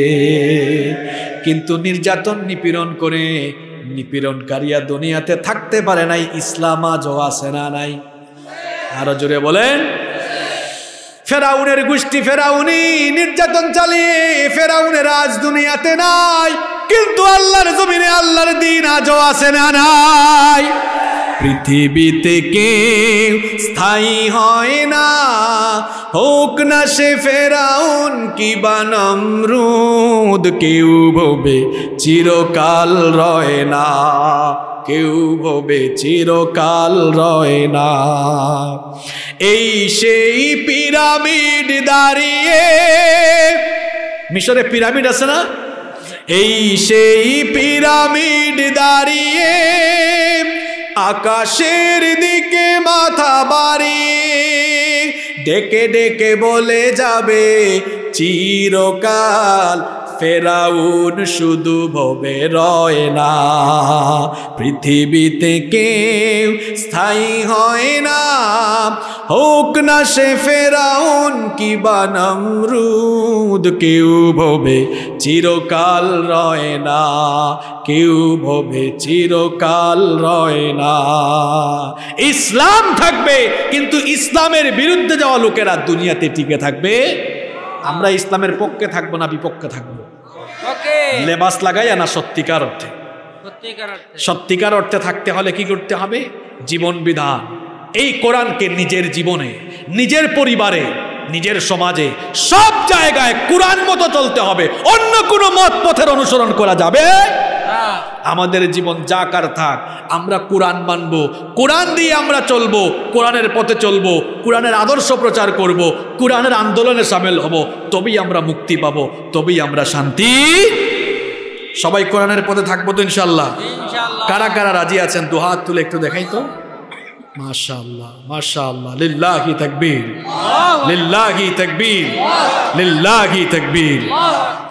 কিন্তু নির্যাতন নিপীড়ন করে নিপীড়নকারীরা দুনিয়াতে থাকতে পারে নাই। ইসলাম আজও আছে না নাই? আরো জোরে বলেন। ফেরাউনের গোষ্ঠী ফেরাউনি নির্যাতন চালিয়ে ফেরাউনের আজ দুনিয়াতে নাই, কিন্তু আল্লাহর জমিনে আল্লাহর দিন আজও আছে না নাই? পৃথিবীতে কেউ স্থায়ী হয় না, হোক না সে ফেরাউন কিবা নমরুদ। কেউ ভবে চিরকাল রয় না, কেউ ভবে চিরকাল রয় না। এই সেই পিরামিড দাঁড়িয়ে, মিশরে পিরামিড আছে না? এই সেই পিরামিড দাঁড়িয়ে আকাশের দিকে মাথা বাড়িয়ে ডেকে ডেকে বলে যাবে চিরকাল ফেরাউন শুধু ভবে রয় না। পৃথিবীতে কেউ স্থায়ী হয় না, হোক না সে ফেরাউন কিবা নমরুদ। কেউ ভবে চিরকাল রয় না, কেউ ভবে চিরকাল রয় না। ইসলাম থাকবে, কিন্তু ইসলামের বিরুদ্ধে যাওয়া লোকেরা দুনিয়াতে টিকে থাকবে। আমরা ইসলামের পক্ষে থাকবো না বিপক্ষে থাকবো? লেবাস লাগাইয়া না সত্যিকার অর্থে? সত্যিকার অর্থে থাকতে হলে কি করতে হবে? জীবন বিধান, এই কোরআনকে নিজের জীবনে, নিজের পরিবারে, নিজের সমাজে, সব জায়গায় কোরআন মতো চলতে হবে। অন্য কোনো মত পথের অনুসরণ করা যাবে? আমাদের জীবন যা কার থাক, আমরা কোরআন মানব, কোরআন দিয়ে আমরা চলবো, কোরআনের পথে চলবো, কোরআনের আদর্শ প্রচার করব, কোরআনের আন্দোলনে সামিল হব। তবেই আমরা মুক্তি পাবো, তবেই আমরা শান্তি। সবাই কোরআনের পথে থাকবো তো ইনশাআল্লাহ? কারা কারা রাজি আছেন দুহাত তুলে একটু দেখাই তো। মাশাআল্লাহ, মাশাআল্লাহ, লিল্লাহি তাকবীর, লিল্লাহি তাকবীর, লিল্লাহি তাকবীর।